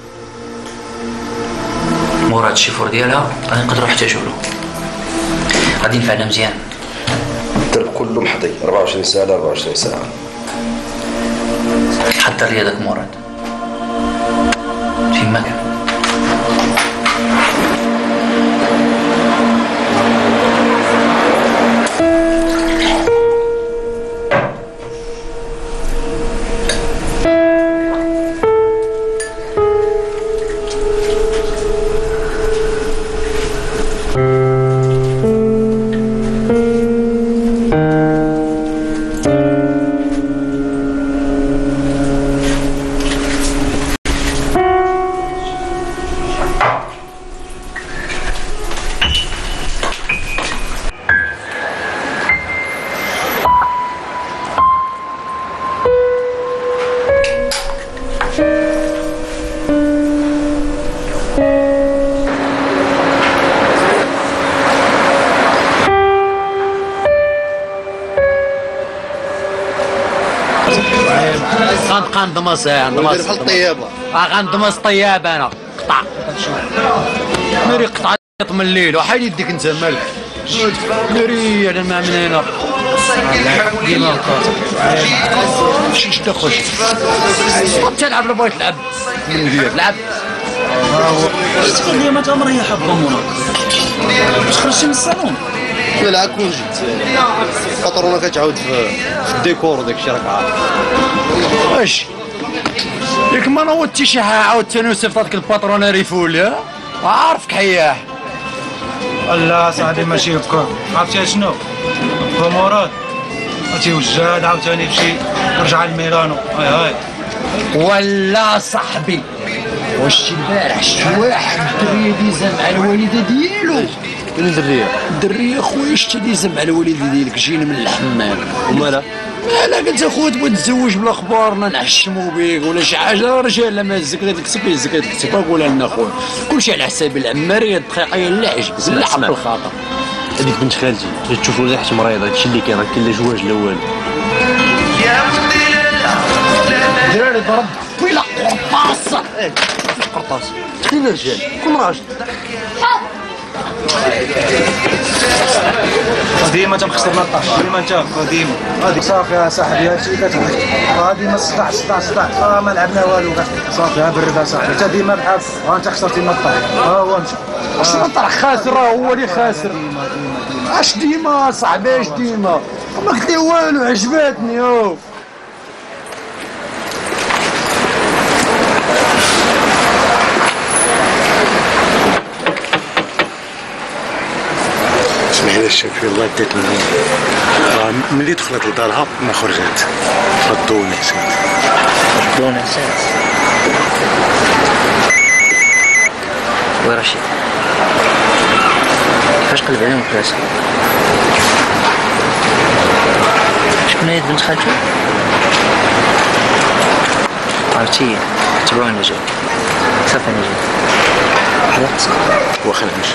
مورا هاد الشيفور ديالها غادي نقدروا نحتاجوا له، غادي ينفعنا مزيان. الدرب كله محضي أربعة وعشرين ساعه ل أربعة وعشرين ساعه. حضر لي هذاك مراد فين كان. غندمص غندمص بحال الطيابه غندمص طياب انا قطع ناري قطعت من الليل وحال يديك انت مالك ناري انا ما من هنا ديما مشيتش تخرج تلعب ولا بغيت تلعب لعب تقول لي ما تمريح الضمونه باش خرجتي من الصالون. لا كون جيت الباترونه كتعاود في الديكور وداك الشيء راك عارف. واش ياك ما نوضتي شي حاجه عاوتاني وصيفطاتك الباترونه ريفول عارفك حياح. لا صاحبي ماشي هكا، عرفتي شنو؟ هو مراد عرفتي وجاد عاوتاني يمشي يرجع لميلانو هاي هاي. ولا صاحبي واش البارح شي واحد الدريه ديزا مع الوالده ديالو؟ فين الدريه؟ الدريه خويا شتا ديزا مع الوالده ديالك جينا من الحمام. ومالها؟ انا قلت اخويا تبغي تتزوج بالاخبار نحشمو بيك ولا شي حاجه رجال لما هزك غير تكتب يهزك غير تكتب قول لنا اخويا كلشي على حساب العماريه الدقيقيه اللعج باللحق بالخاطر. هذيك بنت خالتي تشوف ولا حتى مريضه هادشي اللي كاين راه كاين لا جواج لا والو. دراري ضرب بلا قرطاس. ايه قرطاس خلينا رجال كون راجل. ديما تنخسرنا الطاش ديما انت ديما هذيك صافي يا صاحبي هادشي كتبغي غادي ما صداع صداع صداع اه ما لعبنا والو صافي ها برد صاحبي انت ديما بحال ها انت خسرتي من الطاح ها هو مشى. واش الطرح خاسر راه هو اللي خاسر. اش ديما صاحبي اش ديما ما قلت لي والو عجباتني اوه. اسمعي الشافي والله بديت من راه ملي دخلت لدارها ما خرجت ردوني سيدي ردوني سيدي. وي رشيد كيفاش قلب عليهم الكراسي؟ شكون هي بنت خالتو؟ عرفتي تبعوني انا جاي صافي انا جاي الوقت واخا نمشي.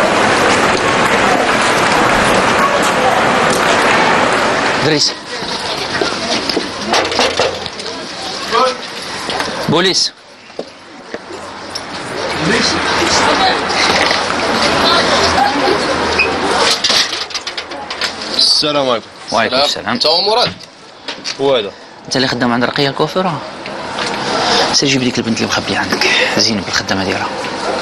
دريس بوليس السلام عليكم. وعليكم السلام. انت هو مراد؟ هو هذا. انت اللي خدام عند رقيه الكوافيره؟ سير جيب ليك البنت اللي مخبيه عندك زينب الخدامه ديالها.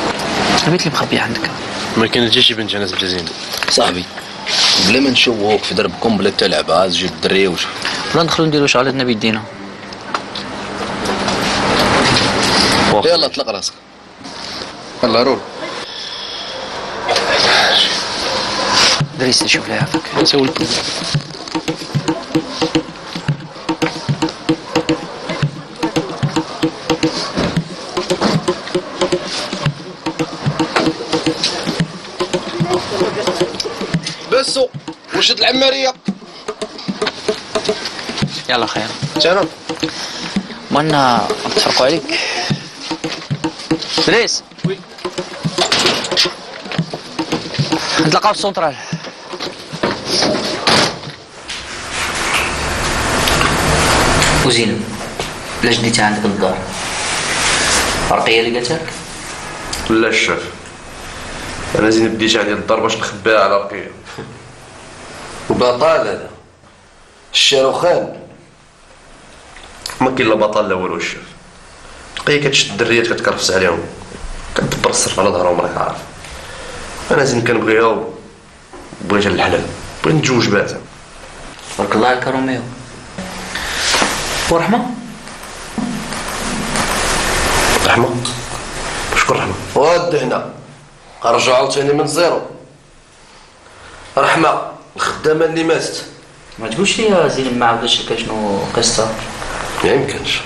شنو البيت اللي مخبي عندك؟ ما كاينش شي بنت انا بجازين صاحبي بلا ما نشوفوك في دربكم بلا حتى لعبه تجيب الدري وش بلا ندخلو نديرو شغلاتنا بيدينا. يلا اطلق راسك يلا رول دريس نشوف لها عافاك نسول بسو وشد العماريه. يلا خير تمام وانا نتفرقوا عليك. دريس وي نتلاقاو في السونترال. وزينب بلا جديتي عندك للدار رقيه اللي قالت لك؟ لا الشاف انا زين بديت عندي للدار باش نخبيها على رقيه. بطال هذا الشاروخان. ما كاين لا بطال لا والو الشاف. رقيه كتشد الدريات كتكرفس عليهم كتدبر الصرف على ظهرهم راك عارف. انا زين كنبغيها وبغيتها للحلال بغيت نتزوج بها. بارك الله عليك روميو. ورحمه رحمه شكون رحمه؟ ود هنا ارجع عاوتاني من زيرو. رحمه الخدامه اللي ماتت. ما تقولش لي زين ما عاودش لك شنو قصه؟ ما يمكنش.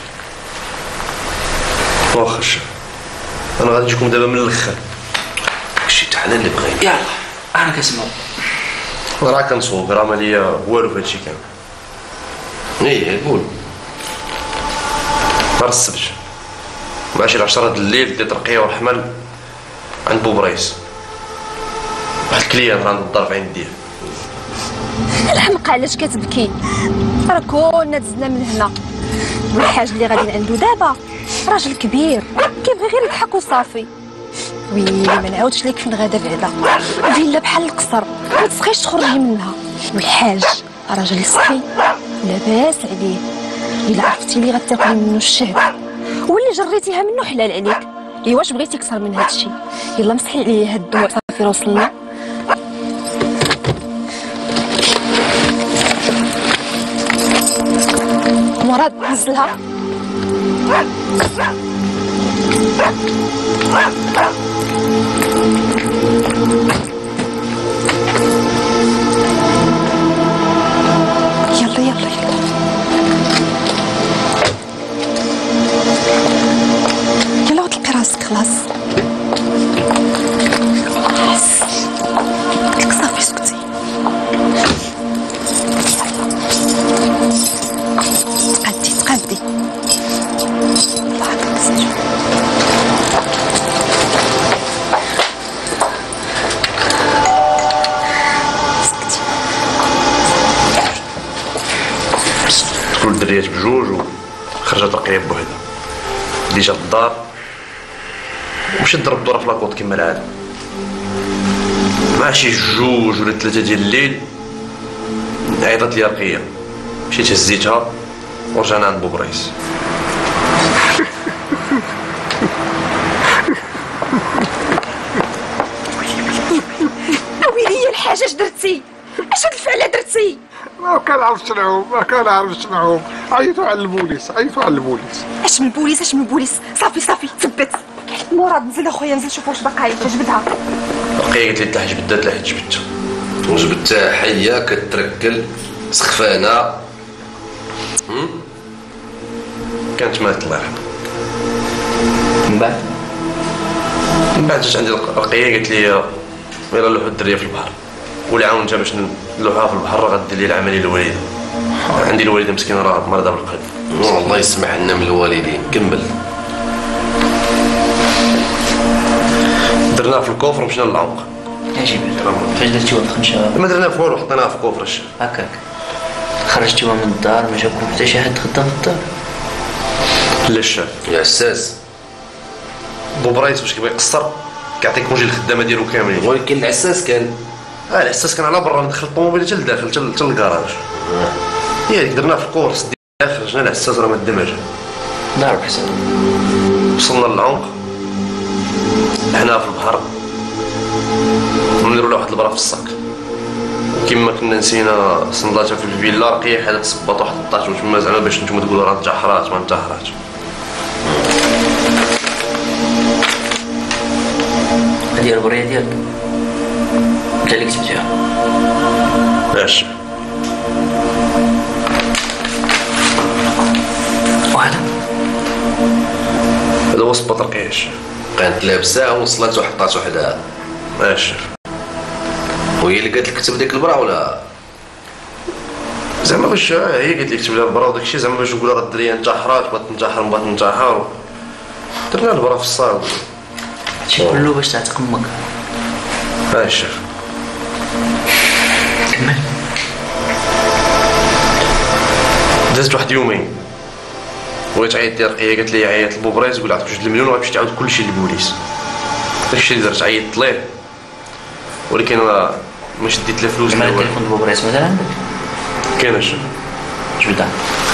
واخا الشاف انا غادي نجيكم دابا من الاخر داكشي تاع حنا اللي بغينا. يلا انا كنسمع راه كنصوب راه ماليا والو في هادشي كامل. ايه قول. نهار السبت مع شي العشرة د الليل ديت رقيه ورحمه عند بوبريس. واحد الكليان راه عند الدار في عين الدير. الحمقى علاش كتبكي؟ راه كنا دزنا من هنا والحاج اللي غادي عنده دابا راجل كبير كيبغي غير يضحك وصافي. ويلي ما نعاودش لك فين غادا بعدا فيلا بحال القصر ما تسخيش تخرجي منها. والحاج راجل صحي لاباس عليه الا عرفتي لي غتاكلي منه الشهد واللي جريتيها منه حلال عليك. ايوا واش بغيتي اكثر من هذا الشيء؟ يلا مسحي عليه هاد الدموع صافي وصلنا. مراد نزلها. يلا يلا يلا يلا وطلقي راسك خلاص. خلاص قلت لك صافي سكتي. تقدي تقدي الله يحفظك. تقول الدريات بجوج وخرجت رقيه بوحدها. ديجا للدار ومشيت ضرب دورة في لاكوط كما العاده. مع شي جوج ولا ثلاثه ديال الليل عيطت لي رقيه مشيت هزيتها ورجعنا عند بوبريس. ويلي الحاجه اش درتي؟ اش هاد الفعله درتي؟ ما كنعرفش نعوم ما كنعرفش نعوم. عيطوا على البوليس عيطوا على البوليس. اش من البوليس اش من البوليس؟ صافي صافي ثبت. مراد نزل اخويا نزل شوف واش باقا عايشه. جبدها. رقيه قالت لي تلاح جبدات تلاح جبدتها. وجبدتها حيه كتركل سخفانه. كانت ماتت الله يرحمها. من بعد من بعد جات عندي رقيه قالت لي يلا نلوحوا الدريه في البحر واللي عاونتها باش نلوحوها في البحر راه غدير لي العمليه للوالده. عندي الوالده مسكينه راه مريضه بالقلب. الله يسمح لنا من الوالدين. كمل. درناها في الكوفر ومشينا للعمق. عجيب فاش درتيوها في خنشه؟ ما درنا في والو حطيناها في كوفر الشيخ. هكاك خرجتيوها من الدار ما جابكم حتى شي حد خدام في الدار؟ لا الشاف يا عساس بوبريس باش كيبغي يقصر كيعطيك كونجي الخدامه ديالو كاملين. ولكن العساس كان اه العساس كان على برا ندخل الطوموبيل حتى لداخل حتى للكراج. هي هذيك درناها في الكورس داخل خرجنا العساس راه ما دمج. دار بحسن وصلنا للعمق حنا في البحر نديرو لها واحد البرا في الصاك، كيما كنا نسينا صنداته في الفيلا رقيه حدا تصبط واحد الطاش وتما زعما باش نتوما تقولوا راه انتحرات ما انتحراتش. هذه البريه ديالك انت اللي كتبتيها؟ علاش؟ وهذا هذا هو صباط رقيش، كانت لابساه ووصلت وحطات وحدها. ماشي وهي اللي قالت لك كتب ديك البرا ولا زعما باش هي قالت لك كتب لها البرا وداك الشيء زعما باش نقولها راه الدريه انتحرات بغات تنتحر بغات تنتحر درنا البرا في الصاك. هادشي كله باش تعتق امك. ماشي كمل. دازت واحد يومين بغيت عيط لي رقيه قالت لي عيط لبوبريز قول عطيك جوج المليون وغتمشي تعاود كلشي للبوليس. داكشي اللي درت عيطت ليه ولكن انا ما شديت له فلوس. كمل التليفون لبوبريز مثلا عندك؟ كاينش جبدها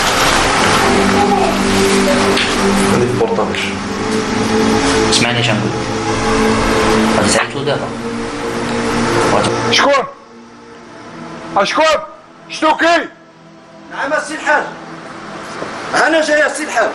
عندي البورطابل. اسمعني اش نقول غادي تعيطلو دابا. شكون؟ اشكون؟ شتوكي؟ نعم السي الحاج، انا جاي السي الحاج.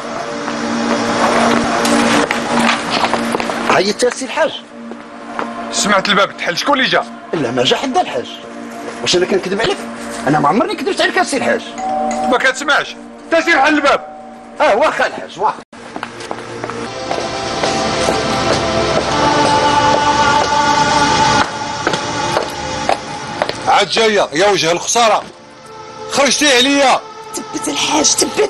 عيطت يا السي الحاج؟ سمعت الباب تحل، شكون اللي جا؟ لا ما جا حدا الحاج. واش انا كنكذب عليك؟ انا ما عمرني كذبت عليك السي الحاج. ما كتسمعش، انت سير حل الباب. اه واخا الحاج واخا. عاد جايه يا وجه الخساره، خرجتي عليا. تبت الحاج تبت.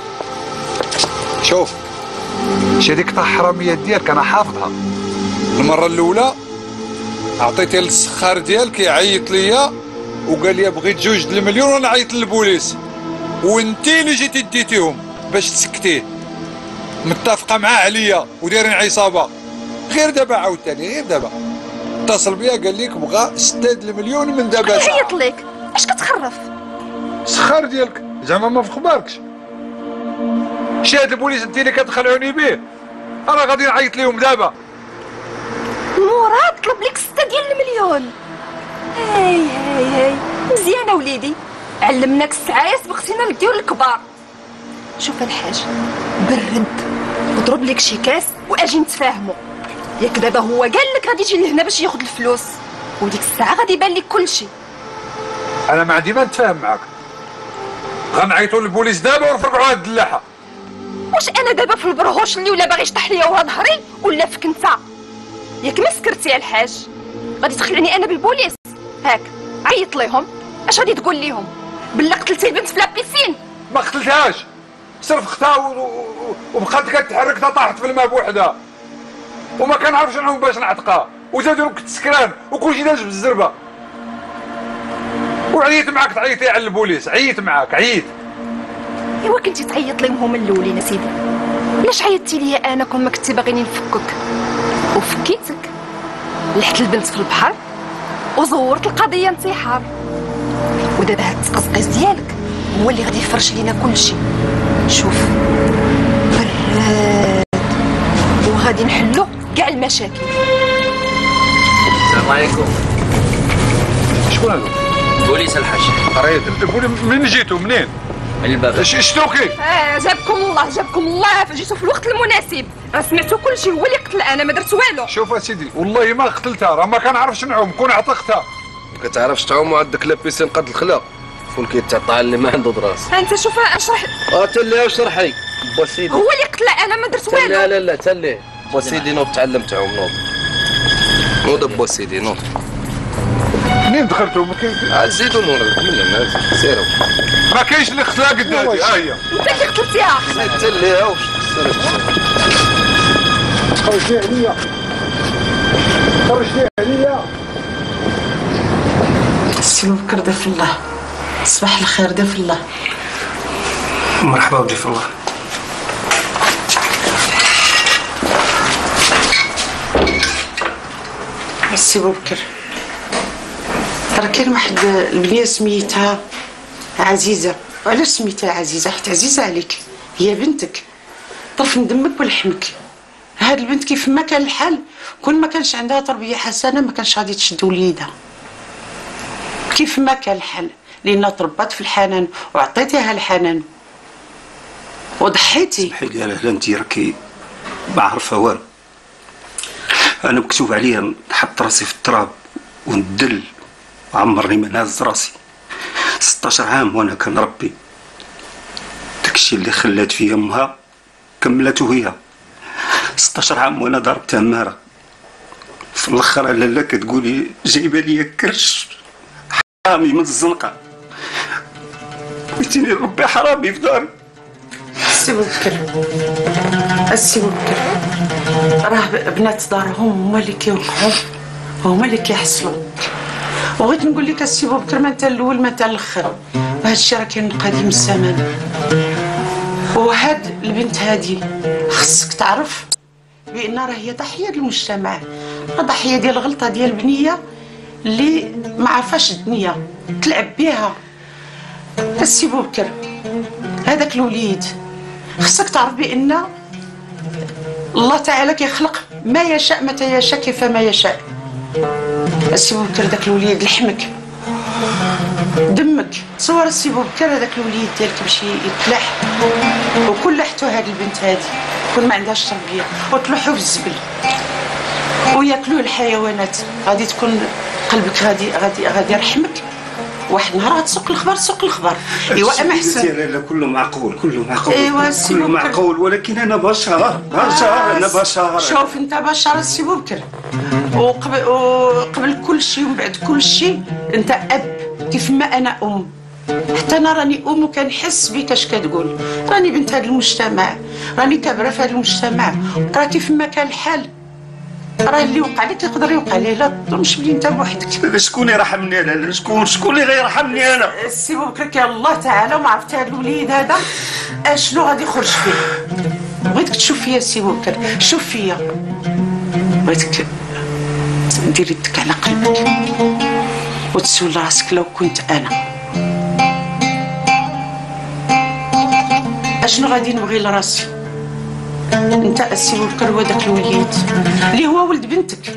شوف شي هذيك تاع الحراميه ديالك انا حافظها. المره الاولى عطيتي للسخار ديالك يعيط ليا وقال لي بغيت جوج د المليون وانا عيطت للبوليس، وانتي اللي جيتي ديتيهم باش تسكتيه. متفقه معاه عليا ودايرين عصابه. غير دابا عاوتاني غير دابا اتصل بيا قال لك بغا ستة د المليون من دابا ساعه. عيط لك اش كتخرف؟ السخار ديالك زعما ما في خباركش. شاهد البوليس انت اللي كتخلعوني به، انا غادي نعيط ليهم دابا. مراد طلب لك ستة ديال المليون. هاي هاي هاي مزيانه وليدي، علمناك السعايه سبقتينا للديور الكبار. شوف الحاج برد وضرب لك شي كاس واجي نتفاهموا. ياك دابا هو قال لك غادي يجي لهنا باش ياخذ الفلوس وديك الساعه غادي يبان لك كلشي. انا ما عندي ما نتفاهم معاك، غنعيطوا للبوليس دابا ونفرقعوا هاد الدلاحه. واش انا دابا في البرهوش اللي ولا باغي يشطح ليا وها ظهري ولا فيك انت؟ ياك ما سكرتي يا الحاج غادي تخلعني انا بالبوليس؟ هاك عيط ليهم. اش غادي تقول ليهم؟ بلا قتلتي البنت في لابيسين؟ ما قتلتهاش، صرفتها وبقات كتحرك طاحت في الماء بوحدها وما كنعرفش نعوم باش نعتقها، وزادوا كنت سكران وكلشي داز بالزربه. وعييت معاك تعيطي على البوليس، عييت معاك عييت. ايوا كنتي تعيط لهم هما الاولين اسيدي، علاش عيطتي ليا انا كون ما كنتي باغيني نفكك؟ وفكيتك، لحت البنت في البحر وزورت القضيه انتحار، ودابا هاد التقزقيز ديالك هو اللي غادي يفرش لينا كلشي. شوف براد وغادي نحلو كاع المشاكل. السلام عليكم. شكون هذا؟ بوليس الحاج. قريت منين جيتوا منين؟ من الباب. شتوكي؟ اه جابكم الله جابكم الله، جيتوا في الوقت المناسب. راه سمعتوا كلشي، هو اللي قتل انا ما درت والو. شوف اسيدي والله ما قتلتها، راه ما كنعرفش نعوم، كون عتقتها. ما كتعرفش تعوم وعندك لابيسين قد الخلا فولكي تاع الطعام اللي ما عنده دراس. انت شوف اشرح. اه تلي اشرحي بوسيدي. هو اللي قتل انا ما درت والو. لا لا لا تلي بوسيدي نوض تعلم تعوم نوض نوض بوسيدي نوض. منين دخلتوا؟ عاد زيدوا نور كملنا سيروا. ما كاينش اللي قتلها قدامي. ها هي انت اللي قتلتيها. زيد تليها واش خرجتي عليا خرجتي عليا. سي بكر ضيف الله، صباح الخير ضيف الله. مرحبا بضيف الله. سي بكر راه كاين واحد البنيه سميتها عزيزه. وعلاش سميتها عزيزه؟ حيت عزيزه عليك، هي بنتك، طرف من دمك ولحمك. ها وهاد البنت كيف ما كان الحال كون ما كانش عندها تربيه حسنه ما كانش غادي تشد وليدها، كيف ما كان الحال لان تربات في الحنان وعطيتيها الحنان وضحيتي. سمحي لي لاله انت راكي ما عارفه والو، انا مكتوب عليا نحط راسي في التراب وندل وعمرني ما نهز راسي. ستاشر عام وانا كنربي، داكشي اللي خلات فيا امها كملته هي. ستاشر عام وانا ضرب تماره، في الاخر لاله كتقولي جايبه ليا كرش حرامي من الزنقه. قلتيني ربي حرامي في داري. السي بكر السي بكر راه بنات دارهم هما اللي كيوقعوا وهما اللي كيحصلوا. وبغيت نقول لك السي بكر ما انت الاول ما انت الاخر، وهذا الشيء راه كاين قديم الزمان. وهاد البنت هادي خصك تعرف بان راه هي ضحيه للمجتمع، ضحيه ديال الغلطه ديال البنيه اللي ما عرفاش الدنيا تلعب بها. السي بكر هذاك الوليد خصك تعرف بان الله تعالى كيخلق ما يشاء متى يشاء كيف ما يشاء. السي بكر داك الوليد لحمك دمك، تصور السي بكر هذاك الوليد ديالك يمشي يتلح وكل لحتو هاد البنت هادي كون ما عندهاش تربيه وتلوحو في الزبل وياكلوه الحيوانات، غادي تكون قلبك غادي غادي غادي يرحمك. واحد النهار غتسوق الخبر تسوق الخبر. ايوا اما احسن. لا لا كله معقول كله معقول. ايوا السي كله بكر معقول، ولكن انا بشر بشر انا بشر. شوف انت بشر السي بكر، وقبل وقبل كل شيء ومن بعد كل شيء انت اب كيف ما انا ام. حتى انا راني ام وكنحس بك اش كتقول، راني بنت هذا المجتمع، راني كابره في هذا المجتمع. راه كيف ما كان الحال راه اللي وقع لك يقدر يوقع ليه، لا تظنش بلي انت بوحدك. شكون يرحمني انا؟ شكون شكون اللي غيرحمني انا؟ السي بكر كان الله تعالى وما عرفت هذا الوليد هذا اشنو غادي يخرج فيه. بغيتك تشوف فيا السي بكر، شوف فيا، بغيتك ديري يدك على قلبك وتسول راسك لو كنت انا اشنو غادي نبغي لراسي. انت السي بكر هو داك الوليد اللي هو ولد بنتك.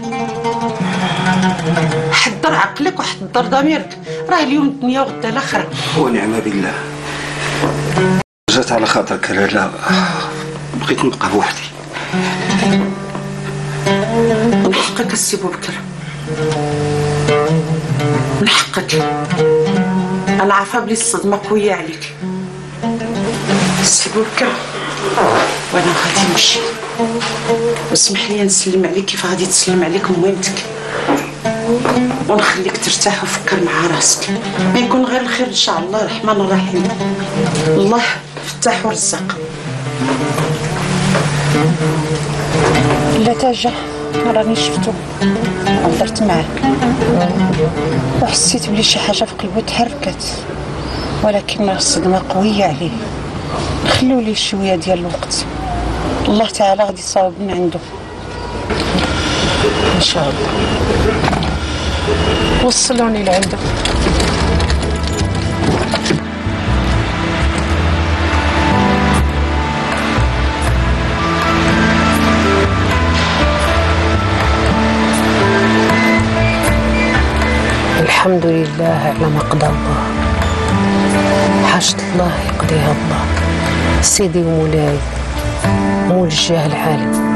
حضر عقلك وحضر ضميرك، راه اليوم الدنيا وغدا الاخره. ونعم بالله. جات على خاطرك لاله، بغيت نبقى بوحدي. من حقك السي بكر، من حقك. انا عارفه بلي الصدمه قويه عليك السي بكر، وانا غادي نمشي. واسمح لي نسلم عليك كيف غادي تسلم عليك مهمتك، ونخليك ترتاح وفكر مع راسك. ما يكون غير الخير ان شاء الله الرحمن الرحيم. الله فتاح ورزاق. لا تاجه راني شفتو هضرت معاه وحسيت بلي شي حاجه في قلبو تحركت، ولكن الصدمه قويه عليه. خليو ليه شويه ديال الوقت، الله تعالى غادي يصاوب من عنده ان شاء الله. وصلوني لعنده. الحمد لله على ما قضى الله، حاجة الله يقضيها الله. سيدي ومولاي مول الجاه العالم،